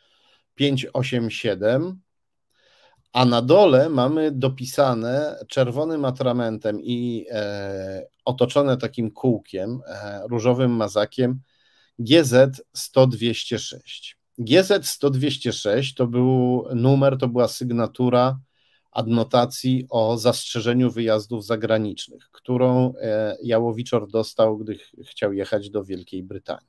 587, a na dole mamy dopisane czerwonym atramentem i otoczone takim kółkiem, różowym mazakiem GZ 100-206. GZ 100-206 to był numer, to była sygnatura adnotacji o zastrzeżeniu wyjazdów zagranicznych, którą Jałowiczor dostał, gdy chciał jechać do Wielkiej Brytanii.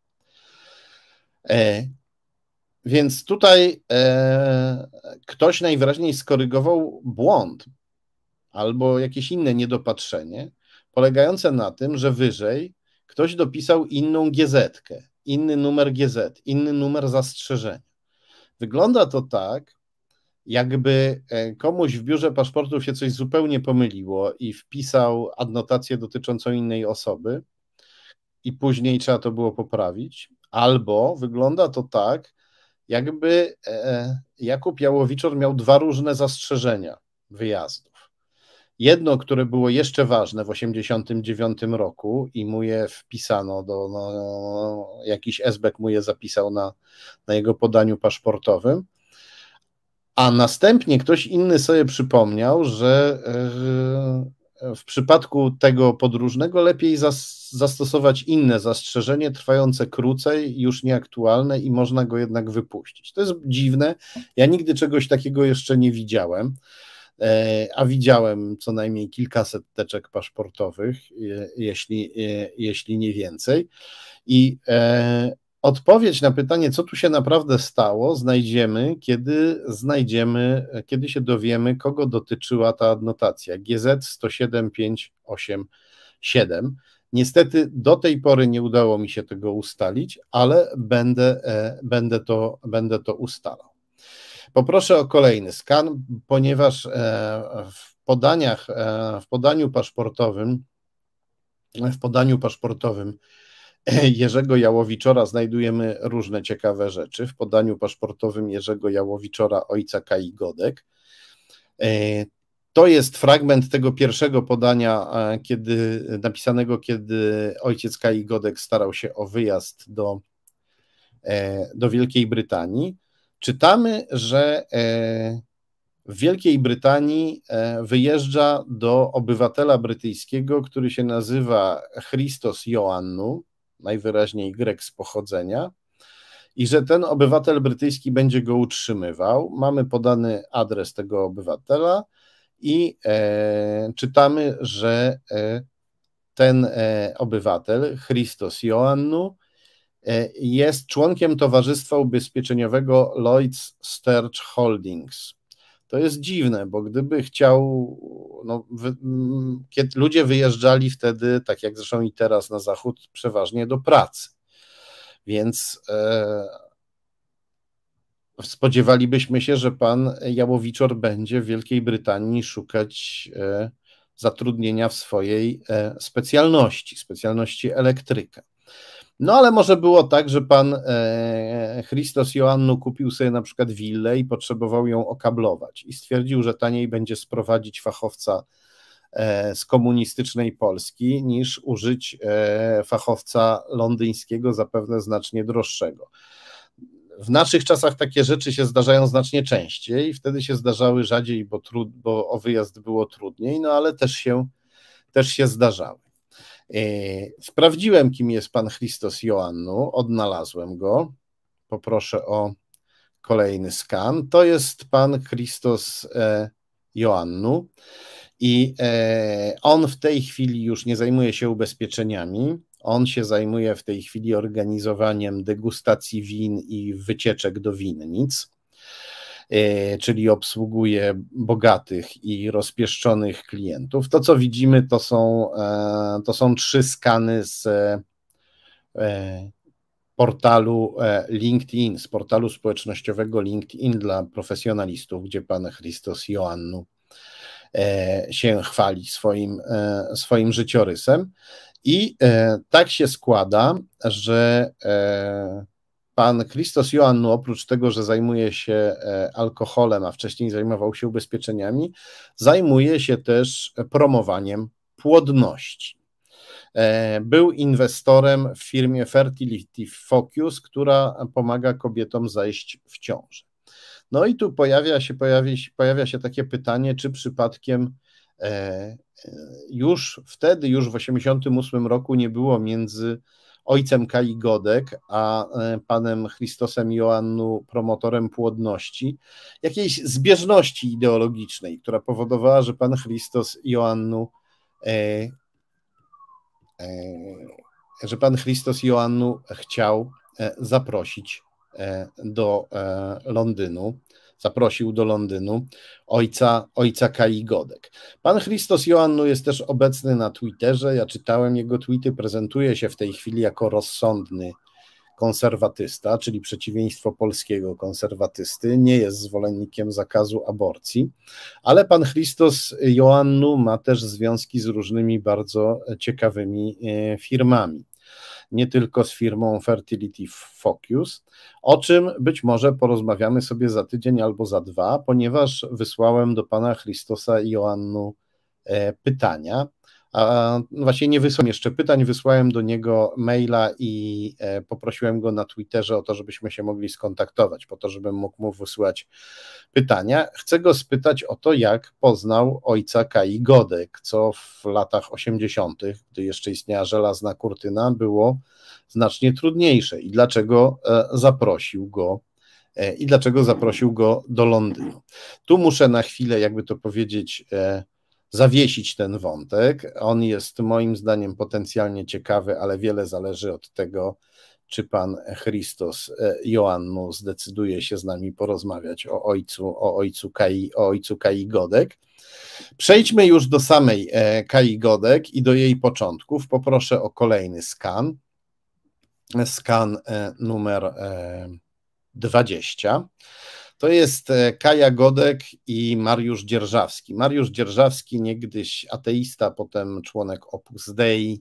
Więc tutaj ktoś najwyraźniej skorygował błąd albo jakieś inne niedopatrzenie, polegające na tym, że wyżej ktoś dopisał inną GZ-kę, inny numer GZ, inny numer zastrzeżenia. Wygląda to tak, jakby komuś w biurze paszportów się coś zupełnie pomyliło i wpisał adnotację dotyczącą innej osoby i później trzeba to było poprawić, albo wygląda to tak, jakby Jakub Jałowiczor miał dwa różne zastrzeżenia wyjazdów. Jedno, które było jeszcze ważne w 1989 roku i mu je wpisano, jakiś esbek mu je zapisał na jego podaniu paszportowym, a następnie ktoś inny sobie przypomniał, że w przypadku tego podróżnego lepiej zastosować inne zastrzeżenie trwające krócej, już nieaktualne i można go jednak wypuścić. To jest dziwne, ja nigdy czegoś takiego jeszcze nie widziałem, a widziałem co najmniej kilkaset teczek paszportowych, jeśli nie więcej. I odpowiedź na pytanie, co tu się naprawdę stało, znajdziemy, kiedy się dowiemy, kogo dotyczyła ta adnotacja GZ 107587. Niestety do tej pory nie udało mi się tego ustalić, ale będę to ustalał. Poproszę o kolejny skan, ponieważ w podaniu paszportowym Jerzego Jałowiczora znajdujemy różne ciekawe rzeczy. W podaniu paszportowym Jerzego Jałowiczora, ojca Kai Godek. To jest fragment tego pierwszego podania, napisanego, kiedy ojciec Kai Godek starał się o wyjazd do Wielkiej Brytanii. Czytamy, że w Wielkiej Brytanii wyjeżdża do obywatela brytyjskiego, który się nazywa Christos Ioannou, najwyraźniej Grek z pochodzenia, i że ten obywatel brytyjski będzie go utrzymywał. Mamy podany adres tego obywatela i czytamy, że ten obywatel, Christos Ioannou, jest członkiem Towarzystwa Ubezpieczeniowego Lloyds Sturge Holdings. To jest dziwne, bo gdyby chciał, kiedy ludzie wyjeżdżali wtedy, tak jak zresztą i teraz na zachód, przeważnie do pracy, więc spodziewalibyśmy się, że pan Jałowiczor będzie w Wielkiej Brytanii szukać zatrudnienia w swojej specjalności elektryka. No ale może było tak, że pan Christos Ioannou kupił sobie na przykład willę i potrzebował ją okablować i stwierdził, że taniej będzie sprowadzić fachowca z komunistycznej Polski niż użyć fachowca londyńskiego, zapewne znacznie droższego. W naszych czasach takie rzeczy się zdarzają znacznie częściej, wtedy się zdarzały rzadziej, bo o wyjazd było trudniej, no ale też się zdarzały. Sprawdziłem, kim jest pan Christos Ioannou, odnalazłem go. Poproszę o kolejny skan. To jest pan Christos Ioannou i on w tej chwili już nie zajmuje się ubezpieczeniami. On się zajmuje w tej chwili organizowaniem degustacji win i wycieczek do winnic, czyli obsługuje bogatych i rozpieszczonych klientów. To, co widzimy, to są 3 skany z portalu LinkedIn, z portalu społecznościowego LinkedIn dla profesjonalistów, gdzie pan Christos Ioannou się chwali swoim życiorysem. I tak się składa, że pan Christos Ioannou, oprócz tego, że zajmuje się alkoholem, a wcześniej zajmował się ubezpieczeniami, zajmuje się też promowaniem płodności. Był inwestorem w firmie Fertility Focus, która pomaga kobietom zajść w ciążę. No i tu pojawia się takie pytanie, czy przypadkiem już w 1988 roku nie było między ojcem Kai Godek a panem Christosem Ioannou, promotorem płodności, jakiejś zbieżności ideologicznej, która powodowała, że pan Christos Ioannou chciał zaprosić do Londynu, zaprosił do Londynu ojca Kai Godek. Pan Christos Ioannou jest też obecny na Twitterze, ja czytałem jego tweety, prezentuje się w tej chwili jako rozsądny konserwatysta, czyli przeciwieństwo polskiego konserwatysty, nie jest zwolennikiem zakazu aborcji, ale pan Christos Ioannou ma też związki z różnymi bardzo ciekawymi firmami. Nie tylko z firmą Fertility Focus, o czym być może porozmawiamy sobie za tydzień albo za 2, ponieważ wysłałem do pana Christosa Ioannou pytania. Właśnie nie wysłałem jeszcze pytań, wysłałem do niego maila i poprosiłem go na Twitterze o to, żebyśmy się mogli skontaktować, po to, żebym mógł mu wysłać pytania. Chcę go spytać o to, jak poznał ojca Kai Godek, co w latach 80., gdy jeszcze istniała żelazna kurtyna, było znacznie trudniejsze i dlaczego zaprosił go do Londynu. Tu muszę na chwilę, jakby to powiedzieć, zawiesić ten wątek. On jest moim zdaniem potencjalnie ciekawy, ale wiele zależy od tego, czy pan Christos Ioannou zdecyduje się z nami porozmawiać o ojcu Kai Godek. Przejdźmy już do samej Kai Godek i do jej początków. Poproszę o kolejny skan. Skan numer 20. To jest Kaja Godek i Mariusz Dzierżawski. Mariusz Dzierżawski, niegdyś ateista, potem członek Opus Dei,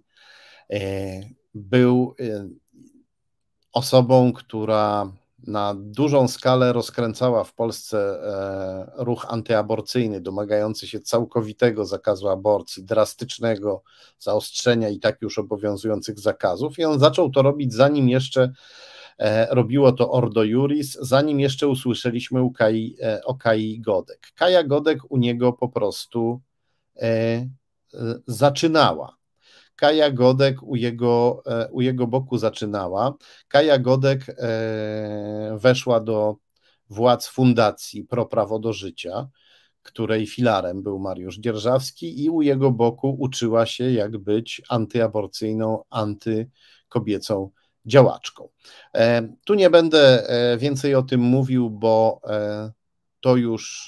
był osobą, która na dużą skalę rozkręcała w Polsce ruch antyaborcyjny, domagający się całkowitego zakazu aborcji, drastycznego zaostrzenia i tak już obowiązujących zakazów. I on zaczął to robić, zanim jeszcze robiło to Ordo Iuris, zanim jeszcze usłyszeliśmy o Kai Godek. Kaja Godek u niego po prostu zaczynała. Kaja Godek u jego boku zaczynała. Kaja Godek weszła do władz fundacji Pro Prawo do Życia, której filarem był Mariusz Dzierżawski, i u jego boku uczyła się, jak być antyaborcyjną, antykobiecą działaczką. Tu nie będę więcej o tym mówił, bo to już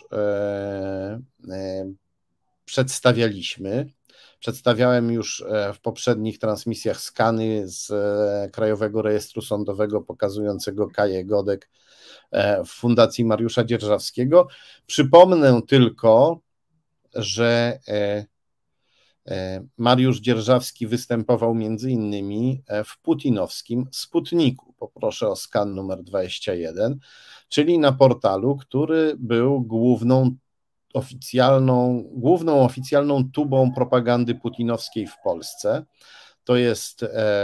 przedstawialiśmy. Przedstawiałem już w poprzednich transmisjach skany z Krajowego Rejestru Sądowego pokazującego Kaję Godek w Fundacji Mariusza Dzierżawskiego. Przypomnę tylko, że Mariusz Dzierżawski występował między innymi w putinowskim Sputniku. Poproszę o skan numer 21, czyli na portalu, który był główną oficjalną tubą propagandy putinowskiej w Polsce. To jest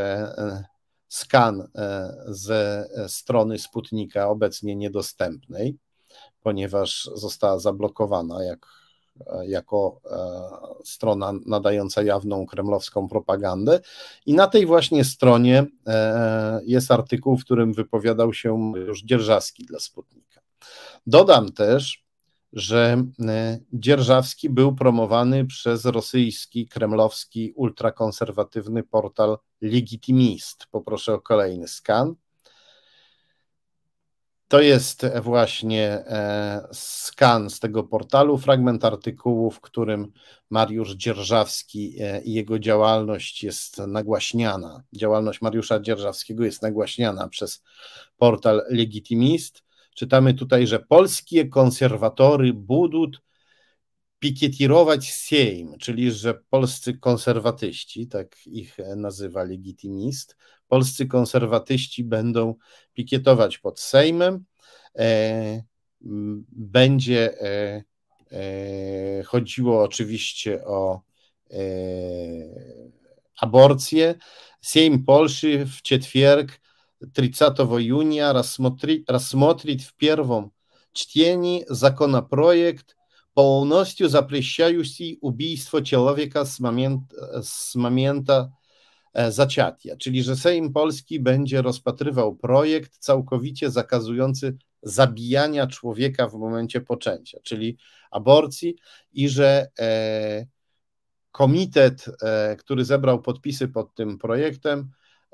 skan ze strony Sputnika, obecnie niedostępnej, ponieważ została zablokowana jako strona nadająca jawną kremlowską propagandę. I na tej właśnie stronie jest artykuł, w którym wypowiadał się już Dzierżawski dla Sputnika. Dodam też, że Dzierżawski był promowany przez rosyjski, kremlowski, ultrakonserwatywny portal Legitimist. Poproszę o kolejny skan. To jest właśnie skan z tego portalu, fragment artykułu, w którym Mariusz Dzierżawski i jego działalność jest nagłaśniana. Działalność Mariusza Dzierżawskiego jest nagłaśniana przez portal Legitimist. Czytamy tutaj, że polskie konserwatory budут pikietirować Sejm, czyli że polscy konserwatyści, tak ich nazywa Legitimist, polscy konserwatyści będą pikietować pod Sejmem. Będzie chodziło oczywiście o aborcję. Sejm Polszy w четверг 30 июня рассмотрит в первом чтении законопроект, полностью запрещающий убийstwo człowieka z момента zaciatia, czyli że Sejm Polski będzie rozpatrywał projekt całkowicie zakazujący zabijania człowieka w momencie poczęcia, czyli aborcji, i że komitet, który zebrał podpisy pod tym projektem,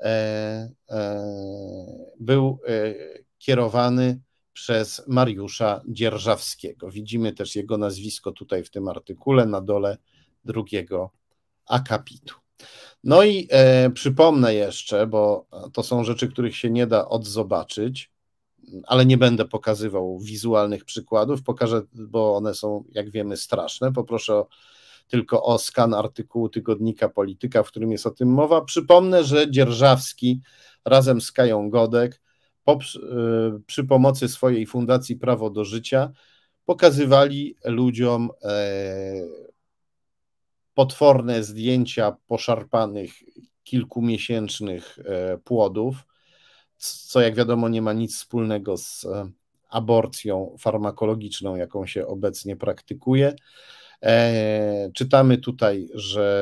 był kierowany przez Mariusza Dzierżawskiego. Widzimy też jego nazwisko tutaj w tym artykule na dole drugiego akapitu. No i przypomnę jeszcze, bo to są rzeczy, których się nie da odzobaczyć, ale nie będę pokazywał wizualnych przykładów, pokażę, bo one są, jak wiemy, straszne. Poproszę tylko o skan artykułu tygodnika Polityka, w którym jest o tym mowa. Przypomnę, że Dzierżawski razem z Kają Godek przy pomocy swojej Fundacji Prawo do Życia pokazywali ludziom potworne zdjęcia poszarpanych kilkumiesięcznych płodów, co jak wiadomo nie ma nic wspólnego z aborcją farmakologiczną, jaką się obecnie praktykuje. Czytamy tutaj,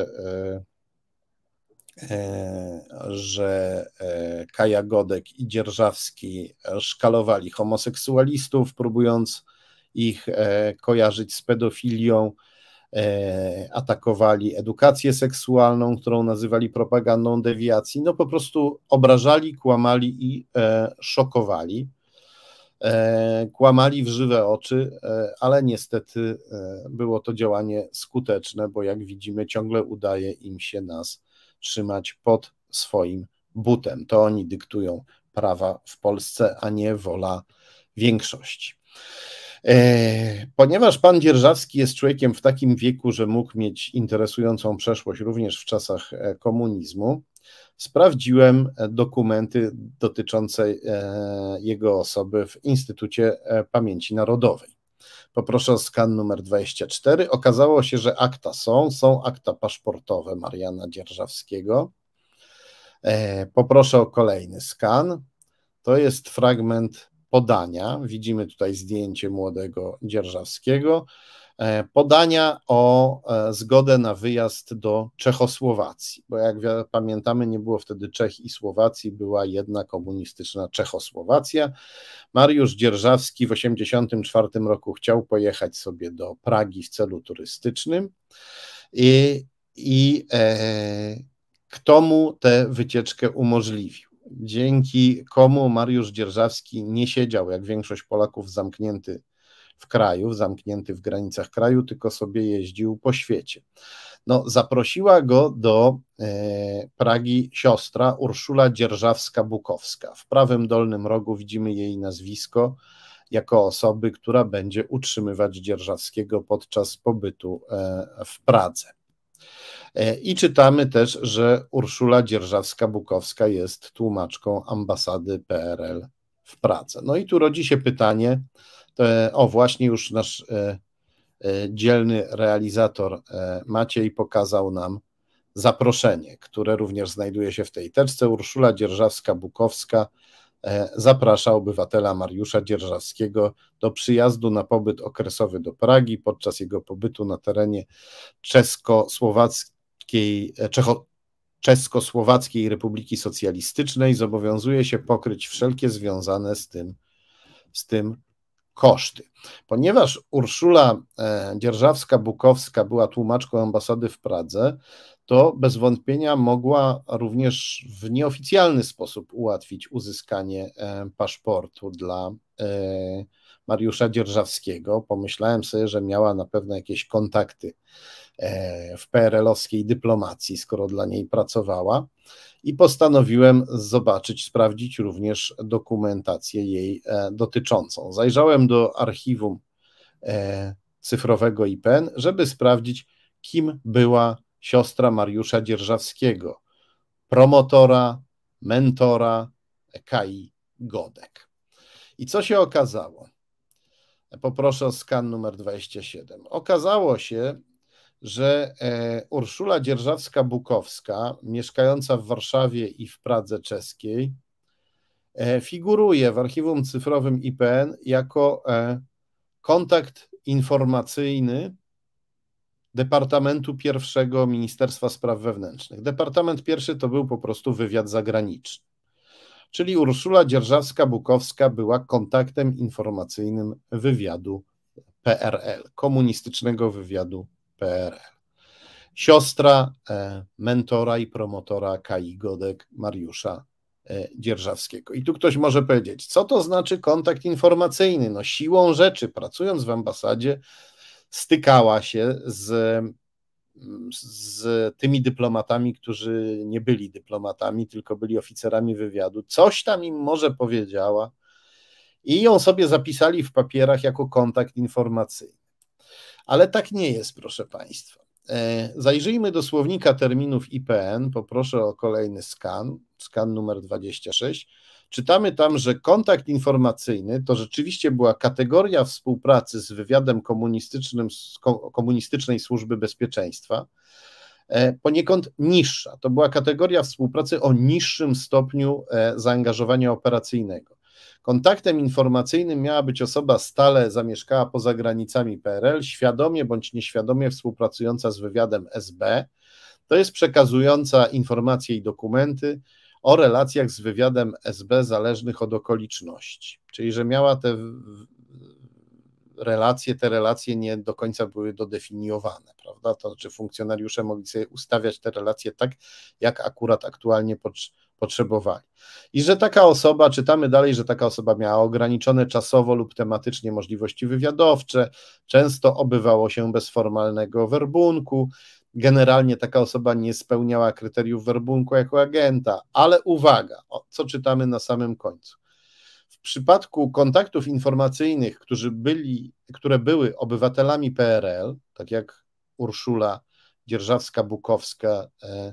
że Kaja Godek i Dzierżawski szkalowali homoseksualistów, próbując ich kojarzyć z pedofilią, atakowali edukację seksualną, którą nazywali propagandą dewiacji, no po prostu obrażali, kłamali i szokowali. Kłamali w żywe oczy, ale niestety było to działanie skuteczne, bo jak widzimy, ciągle udaje im się nas trzymać pod swoim butem. To oni dyktują prawa w Polsce, a nie wola większości. Ponieważ pan Dzierżawski jest człowiekiem w takim wieku, że mógł mieć interesującą przeszłość również w czasach komunizmu, sprawdziłem dokumenty dotyczące jego osoby w Instytucie Pamięci Narodowej. Poproszę o skan numer 24. Okazało się, że akta są akta paszportowe Mariana Dzierżawskiego. Poproszę o kolejny skan. To jest fragment podania. Widzimy tutaj zdjęcie młodego Dzierżawskiego. Podania o zgodę na wyjazd do Czechosłowacji, bo jak pamiętamy, nie było wtedy Czech i Słowacji, była jedna komunistyczna Czechosłowacja. Mariusz Dzierżawski w 1984 roku chciał pojechać sobie do Pragi w celu turystycznym i kto mu tę wycieczkę umożliwił? Dzięki komu Mariusz Dzierżawski nie siedział, jak większość Polaków, zamknięty w kraju, zamknięty w granicach kraju, tylko sobie jeździł po świecie. No, zaprosiła go do Pragi siostra Urszula Dzierżawska-Bukowska. W prawym dolnym rogu widzimy jej nazwisko jako osoby, która będzie utrzymywać Dzierżawskiego podczas pobytu w Pradze. I czytamy też, że Urszula Dzierżawska-Bukowska jest tłumaczką ambasady PRL w Pradze. No i tu rodzi się pytanie, właśnie już nasz dzielny realizator Maciej pokazał nam zaproszenie, które również znajduje się w tej teczce. Urszula Dzierżawska-Bukowska zaprasza obywatela Mariusza Dzierżawskiego do przyjazdu na pobyt okresowy do Pragi. Podczas jego pobytu na terenie Czeskosłowackiej Republiki Socjalistycznej zobowiązuje się pokryć wszelkie związane z tym koszty. Ponieważ Urszula Dzierżawska-Bukowska była tłumaczką ambasady w Pradze, to bez wątpienia mogła również w nieoficjalny sposób ułatwić uzyskanie paszportu dla Mariusza Dzierżawskiego. Pomyślałem sobie, że miała na pewno jakieś kontakty w PRL-owskiej dyplomacji, skoro dla niej pracowała, i postanowiłem zobaczyć, sprawdzić również dokumentację jej dotyczącą. Zajrzałem do archiwum cyfrowego IPN, żeby sprawdzić, kim była siostra Mariusza Dzierżawskiego, promotora, mentora Kai Godek. I co się okazało? Poproszę o skan numer 27. Okazało się, że Urszula Dzierżawska-Bukowska, mieszkająca w Warszawie i w Pradze czeskiej, figuruje w archiwum cyfrowym IPN jako kontakt informacyjny Departamentu I Ministerstwa Spraw Wewnętrznych. Departament I to był po prostu wywiad zagraniczny. Czyli Urszula Dzierżawska-Bukowska była kontaktem informacyjnym wywiadu PRL, komunistycznego wywiadu PRL. Siostra mentora i promotora Kai Godek, Mariusza Dzierżawskiego. I tu ktoś może powiedzieć, co to znaczy kontakt informacyjny? No siłą rzeczy, pracując w ambasadzie, stykała się z tymi dyplomatami, którzy nie byli dyplomatami, tylko byli oficerami wywiadu. Coś tam im może powiedziała i ją sobie zapisali w papierach jako kontakt informacyjny. Ale tak nie jest, proszę Państwa. Zajrzyjmy do słownika terminów IPN. Poproszę o kolejny skan numer 26. czytamy tam, że kontakt informacyjny to rzeczywiście była kategoria współpracy z wywiadem komunistycznym, z komunistycznej służby bezpieczeństwa, poniekąd niższa. To była kategoria współpracy o niższym stopniu zaangażowania operacyjnego. Kontaktem informacyjnym miała być osoba stale zamieszkała poza granicami PRL, świadomie bądź nieświadomie współpracująca z wywiadem SB, to jest przekazująca informacje i dokumenty o relacjach z wywiadem SB zależnych od okoliczności. Czyli, że miała te relacje nie do końca były dodefiniowane, prawda? To znaczy funkcjonariusze mogli sobie ustawiać te relacje tak, jak akurat aktualnie potrzebowali. I że taka osoba, czytamy dalej, że taka osoba miała ograniczone czasowo lub tematycznie możliwości wywiadowcze, często obywało się bez formalnego werbunku, generalnie taka osoba nie spełniała kryteriów werbunku jako agenta, ale uwaga, co czytamy na samym końcu. W przypadku kontaktów informacyjnych, które były obywatelami PRL, tak jak Urszula Dzierżawska-Bukowska,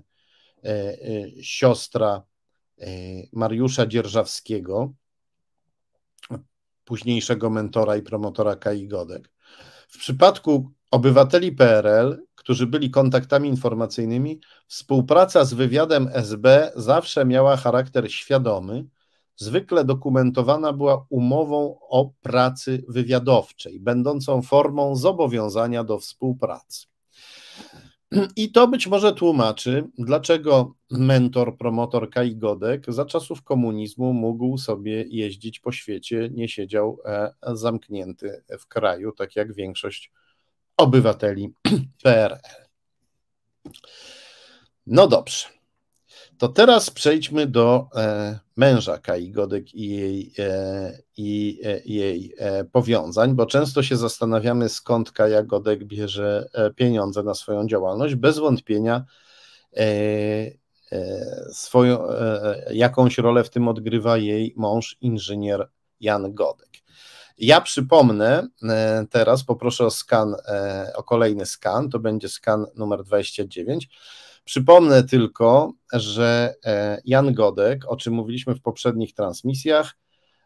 siostra Mariusza Dzierżawskiego, późniejszego mentora i promotora Kai Godek. W przypadku obywateli PRL, którzy byli kontaktami informacyjnymi, współpraca z wywiadem SB zawsze miała charakter świadomy, zwykle dokumentowana była umową o pracy wywiadowczej, będącą formą zobowiązania do współpracy. I to być może tłumaczy, dlaczego mentor, promotor Kai Godek za czasów komunizmu mógł sobie jeździć po świecie, nie siedział zamknięty w kraju, tak jak większość obywateli PRL. No dobrze, to teraz przejdźmy do męża Kai Godek i jej powiązań, bo często się zastanawiamy, skąd Kaja Godek bierze pieniądze na swoją działalność. Bez wątpienia jakąś rolę w tym odgrywa jej mąż, inżynier Jan Godek. Ja przypomnę teraz, poproszę o skan, o kolejny skan, to będzie skan numer 29. Przypomnę tylko, że Jan Godek, o czym mówiliśmy w poprzednich transmisjach,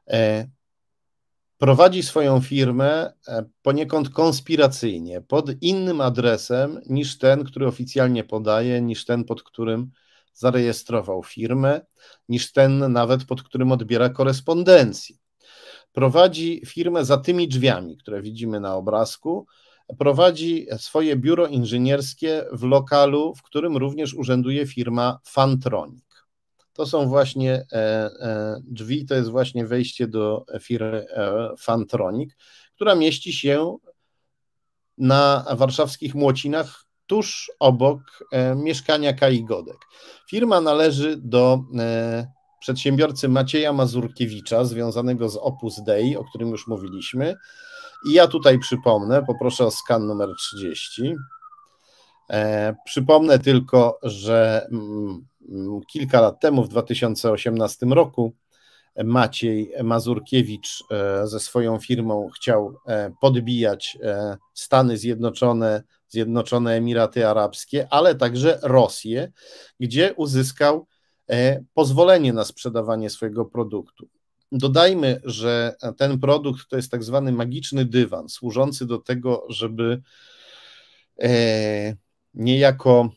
prowadzi swoją firmę poniekąd konspiracyjnie, pod innym adresem niż ten, który oficjalnie podaje, niż ten, pod którym zarejestrował firmę, niż ten nawet, pod którym odbiera korespondencję. Prowadzi firmę za tymi drzwiami, które widzimy na obrazku, prowadzi swoje biuro inżynierskie w lokalu, w którym również urzęduje firma Fantronic. To są właśnie drzwi, to jest właśnie wejście do firmy Fantronic, która mieści się na warszawskich Młocinach, tuż obok mieszkania Kai Godek. Firma należy do przedsiębiorcy Macieja Mazurkiewicza, związanego z Opus Dei, o którym już mówiliśmy. I ja tutaj przypomnę, poproszę o skan numer 30. Przypomnę tylko, że kilka lat temu, w 2018 roku, Maciej Mazurkiewicz ze swoją firmą chciał podbijać Stany Zjednoczone, Zjednoczone Emiraty Arabskie, ale także Rosję, gdzie uzyskał pozwolenie na sprzedawanie swojego produktu. Dodajmy, że ten produkt to jest tak zwany magiczny dywan, służący do tego, żeby niejako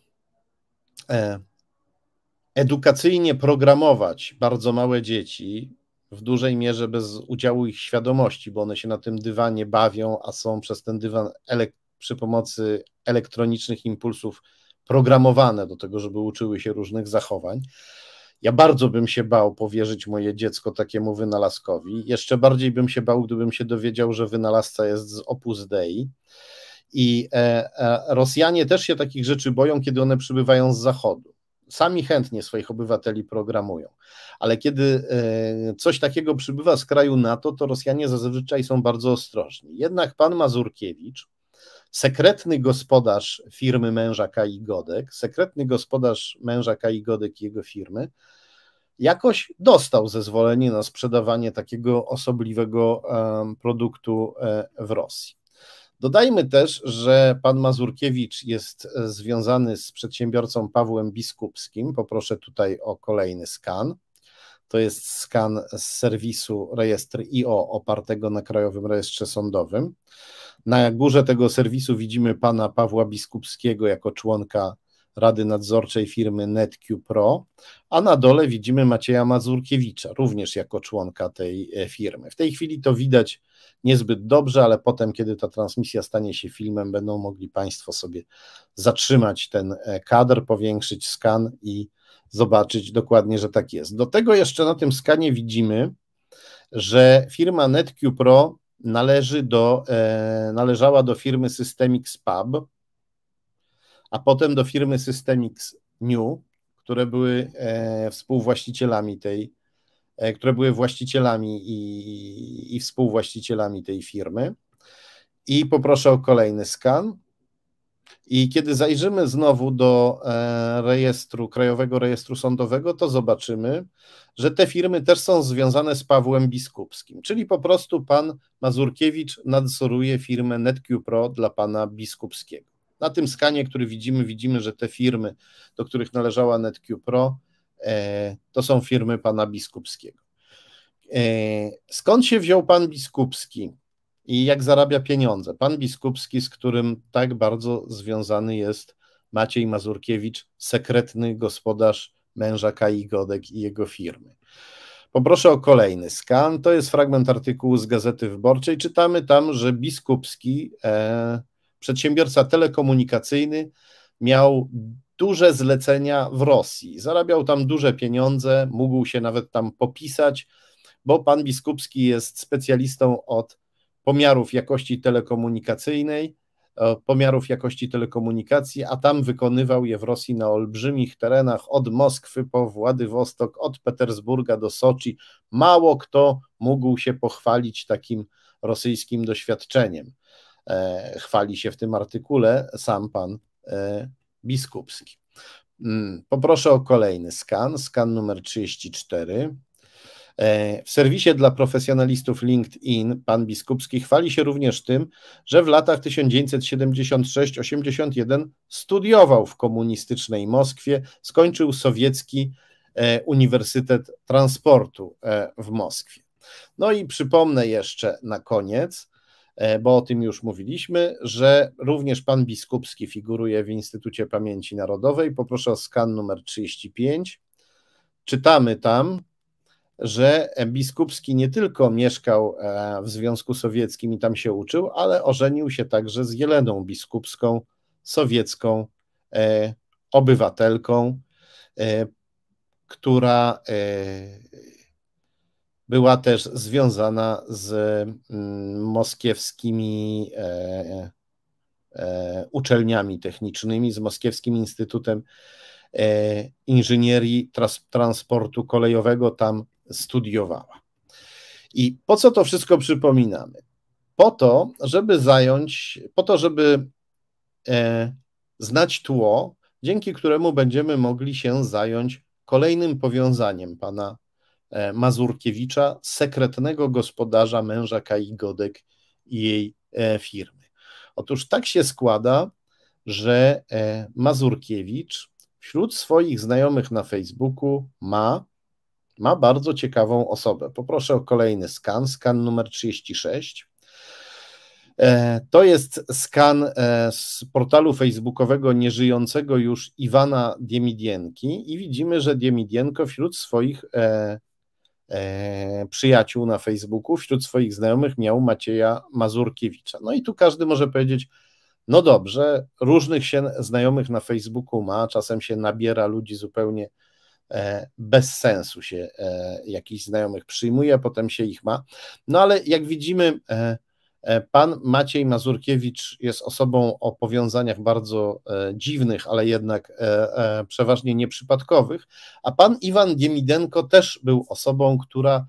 edukacyjnie programować bardzo małe dzieci, w dużej mierze bez udziału ich świadomości, bo one się na tym dywanie bawią, a są przez ten dywan przy pomocy elektronicznych impulsów programowane do tego, żeby uczyły się różnych zachowań. Ja bardzo bym się bał powierzyć moje dziecko takiemu wynalazkowi. Jeszcze bardziej bym się bał, gdybym się dowiedział, że wynalazca jest z Opus Dei. I Rosjanie też się takich rzeczy boją, kiedy one przybywają z Zachodu. Sami chętnie swoich obywateli programują. Ale kiedy coś takiego przybywa z kraju NATO, to Rosjanie zazwyczaj są bardzo ostrożni. Jednak pan Mazurkiewicz, sekretny gospodarz firmy męża Kai Godek, sekretny gospodarz męża Kai Godek i jego firmy, jakoś dostał zezwolenie na sprzedawanie takiego osobliwego produktu w Rosji. Dodajmy też, że pan Mazurkiewicz jest związany z przedsiębiorcą Pawłem Biskupskim. Poproszę tutaj o kolejny skan. To jest skan z serwisu Rejestr.io opartego na Krajowym Rejestrze Sądowym. Na górze tego serwisu widzimy pana Pawła Biskupskiego jako członka Rady Nadzorczej firmy NetQ Pro, a na dole widzimy Macieja Mazurkiewicza, również jako członka tej firmy. W tej chwili to widać niezbyt dobrze, ale potem, kiedy ta transmisja stanie się filmem, będą mogli Państwo sobie zatrzymać ten kadr, powiększyć skan i zobaczyć dokładnie, że tak jest. Do tego jeszcze na tym skanie widzimy, że firma NetQ Pro należała do firmy Systemix Pub, a potem do firmy Systemix New, które były współwłaścicielami które były właścicielami i współwłaścicielami tej firmy. I poproszę o kolejny skan. I kiedy zajrzymy znowu do Krajowego Rejestru Sądowego, to zobaczymy, że te firmy też są związane z Pawłem Biskupskim, czyli po prostu pan Mazurkiewicz nadzoruje firmę NetQ Pro dla pana Biskupskiego. Na tym skanie, który widzimy, że te firmy, do których należała NetQ Pro, to są firmy pana Biskupskiego. Skąd się wziął pan Biskupski i jak zarabia pieniądze? Pan Biskupski, z którym tak bardzo związany jest Maciej Mazurkiewicz, sekretny gospodarz męża Kai Godek i jego firmy. Poproszę o kolejny skan. To jest fragment artykułu z Gazety Wyborczej. Czytamy tam, że Biskupski, przedsiębiorca telekomunikacyjny, miał duże zlecenia w Rosji. Zarabiał tam duże pieniądze, mógł się nawet tam popisać, bo pan Biskupski jest specjalistą od pomiarów jakości telekomunikacyjnej, pomiarów jakości telekomunikacji, a tam wykonywał je w Rosji na olbrzymich terenach, od Moskwy po Władywostok, od Petersburga do Soczi. Mało kto mógł się pochwalić takim rosyjskim doświadczeniem. Chwali się w tym artykule sam pan Biskupski. Poproszę o kolejny skan numer 34. W serwisie dla profesjonalistów LinkedIn pan Biskupski chwali się również tym, że w latach 1976-81 studiował w komunistycznej Moskwie, skończył sowiecki Uniwersytet Transportu w Moskwie. No i przypomnę jeszcze na koniec, bo o tym już mówiliśmy, że również pan Biskupski figuruje w Instytucie Pamięci Narodowej. Poproszę o skan numer 35. Czytamy tam, że Biskupski nie tylko mieszkał w Związku Sowieckim i tam się uczył, ale ożenił się także z Jeleną Biskupską, sowiecką obywatelką, która była też związana z moskiewskimi uczelniami technicznymi, z Moskiewskim Instytutem Inżynierii Transportu Kolejowego, tam studiowała. I po co to wszystko przypominamy? Po to, żeby znać tło, dzięki któremu będziemy mogli się zająć kolejnym powiązaniem pana Mazurkiewicza, sekretnego gospodarza męża Kai Godek i jej firmy. Otóż tak się składa, że Mazurkiewicz wśród swoich znajomych na Facebooku ma bardzo ciekawą osobę. Poproszę o kolejny skan numer 36. To jest skan z portalu facebookowego nieżyjącego już Iwana Diemidienki i widzimy, że Diemidienko wśród swoich przyjaciół na Facebooku, wśród swoich znajomych miał Macieja Mazurkiewicza. No i tu każdy może powiedzieć, no dobrze, różnych się znajomych na Facebooku ma, czasem się nabiera ludzi zupełnie bez sensu się jakichś znajomych przyjmuje, a potem się ich ma. No ale jak widzimy, pan Maciej Mazurkiewicz jest osobą o powiązaniach bardzo dziwnych, ale jednak przeważnie nieprzypadkowych, a pan Iwan Diemidenko też był osobą, która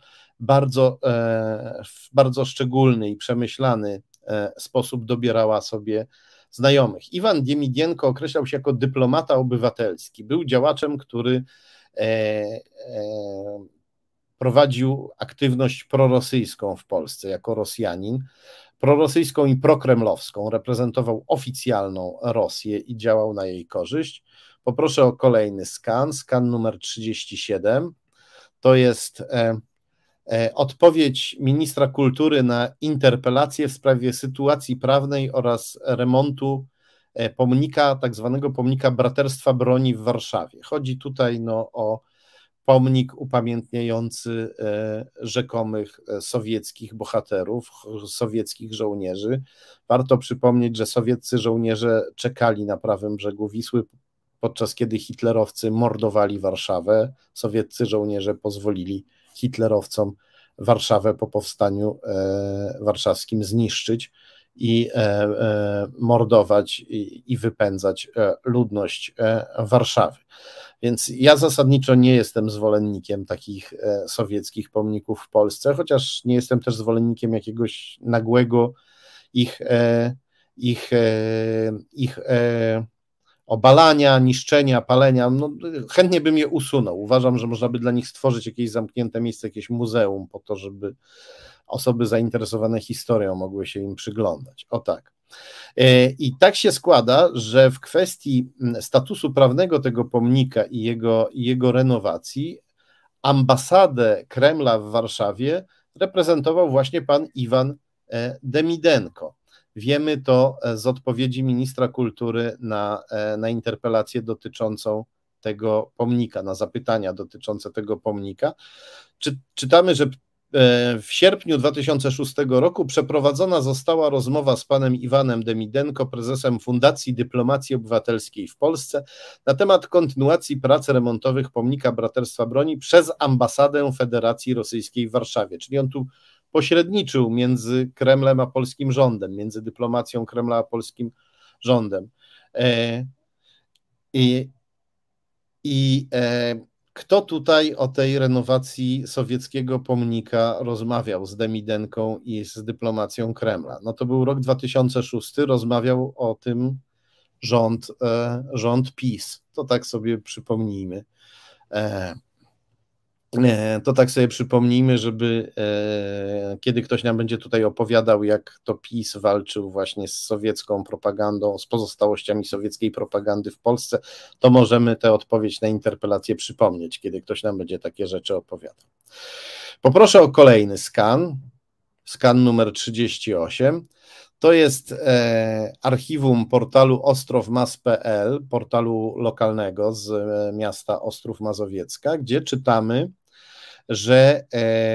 w bardzo szczególny i przemyślany sposób dobierała sobie znajomych. Iwan Diemidenko określał się jako dyplomata obywatelski. Był działaczem, który prowadził aktywność prorosyjską w Polsce jako Rosjanin, prorosyjską i prokremlowską, reprezentował oficjalną Rosję i działał na jej korzyść. Poproszę o kolejny skan numer 37. to jest odpowiedź ministra kultury na interpelację w sprawie sytuacji prawnej oraz remontu pomnika, tak zwanego pomnika Braterstwa Broni w Warszawie. Chodzi tutaj o pomnik upamiętniający rzekomych sowieckich bohaterów, sowieckich żołnierzy. Warto przypomnieć, że sowieccy żołnierze czekali na prawym brzegu Wisły, podczas kiedy hitlerowcy mordowali Warszawę. Sowieccy żołnierze pozwolili hitlerowcom Warszawę po powstaniu warszawskim zniszczyć i mordować i wypędzać ludność Warszawy. Więc ja zasadniczo nie jestem zwolennikiem takich sowieckich pomników w Polsce, chociaż nie jestem też zwolennikiem jakiegoś nagłego ich obalania, niszczenia, palenia. No, chętnie bym je usunął. Uważam, że można by dla nich stworzyć jakieś zamknięte miejsce, jakieś muzeum po to, żeby osoby zainteresowane historią mogły się im przyglądać. O tak. I tak się składa, że w kwestii statusu prawnego tego pomnika i jego renowacji ambasadę Kremla w Warszawie reprezentował właśnie pan Iwan Demidenko. Wiemy to z odpowiedzi ministra kultury na interpelację dotyczącą tego pomnika, na zapytania dotyczące tego pomnika. Czytamy, że w sierpniu 2006 roku przeprowadzona została rozmowa z panem Iwanem Demidenko, prezesem Fundacji Dyplomacji Obywatelskiej w Polsce, na temat kontynuacji prac remontowych pomnika Braterstwa Broni przez ambasadę Federacji Rosyjskiej w Warszawie. Czyli on tu pośredniczył między Kremlem a polskim rządem, między dyplomacją Kremla a polskim rządem. Kto tutaj o tej renowacji sowieckiego pomnika rozmawiał z Demidenką i z dyplomacją Kremla? No to był rok 2006, rozmawiał o tym rząd PiS. To tak sobie przypomnijmy. Żeby kiedy ktoś nam będzie tutaj opowiadał, jak to PiS walczył właśnie z sowiecką propagandą, z pozostałościami sowieckiej propagandy w Polsce, to możemy tę odpowiedź na interpelację przypomnieć, kiedy ktoś nam będzie takie rzeczy opowiadał. Poproszę o kolejny skan numer 38. To jest archiwum portalu ostrowmas.pl, portalu lokalnego z miasta Ostrów Mazowiecka, gdzie czytamy, że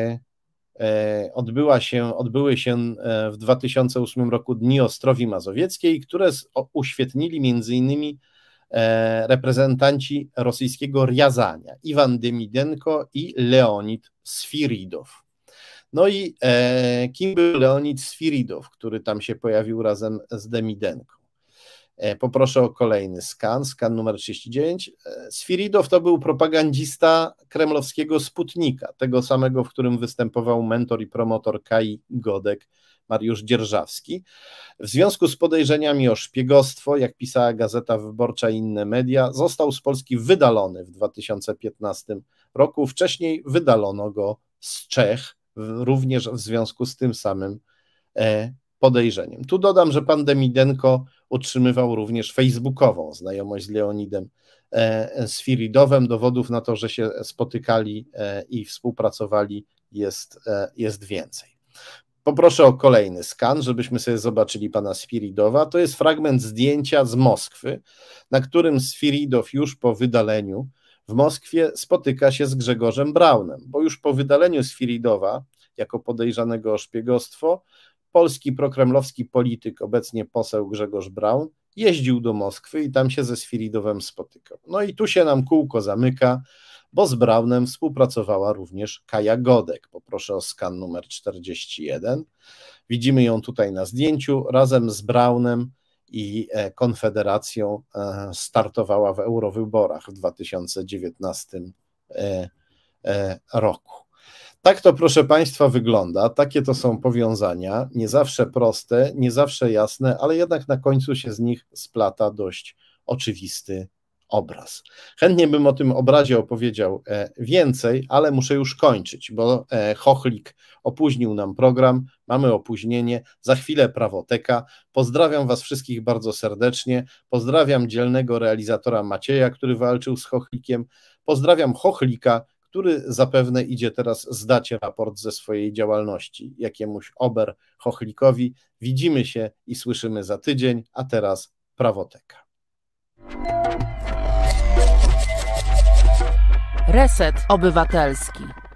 odbyły się w 2008 roku Dni Ostrowi Mazowieckiej, które uświetnili m.in. reprezentanci rosyjskiego Riazania, Iwan Demidenko i Leonid Sfiridow. No i kim był Leonid Sfiridow, który tam się pojawił razem z Demidenką? Poproszę o kolejny skan numer 39. Sfiridow to był propagandista kremlowskiego Sputnika, tego samego, w którym występował mentor i promotor Kai Godek, Mariusz Dzierżawski. W związku z podejrzeniami o szpiegostwo, jak pisała Gazeta Wyborcza i inne media, został z Polski wydalony w 2015 roku. Wcześniej wydalono go z Czech, również w związku z tym samym podejrzeniem. Tu dodam, że pan Demidenko utrzymywał również facebookową znajomość z Leonidem Sfiridowem. Dowodów na to, że się spotykali i współpracowali jest więcej. Poproszę o kolejny skan, żebyśmy sobie zobaczyli pana Sfiridowa. To jest fragment zdjęcia z Moskwy, na którym Sfiridow już po wydaleniu w Moskwie spotyka się z Grzegorzem Braunem, bo już po wydaleniu Sfiridowa jako podejrzanego o szpiegostwo polski prokremlowski polityk, obecnie poseł Grzegorz Braun, jeździł do Moskwy i tam się ze Sfiridowem spotykał. No i tu się nam kółko zamyka, bo z Braunem współpracowała również Kaja Godek. Poproszę o skan numer 41. Widzimy ją tutaj na zdjęciu. Razem z Braunem i Konfederacją startowała w eurowyborach w 2019 roku. Tak to, proszę Państwa, wygląda. Takie to są powiązania, nie zawsze proste, nie zawsze jasne, ale jednak na końcu się z nich splata dość oczywisty obraz. Chętnie bym o tym obrazie opowiedział więcej, ale muszę już kończyć, bo Chochlik opóźnił nam program, mamy opóźnienie, za chwilę Prawoteka. Pozdrawiam Was wszystkich bardzo serdecznie, pozdrawiam dzielnego realizatora Macieja, który walczył z Chochlikiem, pozdrawiam Chochlika, który zapewne idzie teraz zdać raport ze swojej działalności jakiemuś Oberhochlikowi. Widzimy się i słyszymy za tydzień, a teraz Prawoteka. Reset Obywatelski.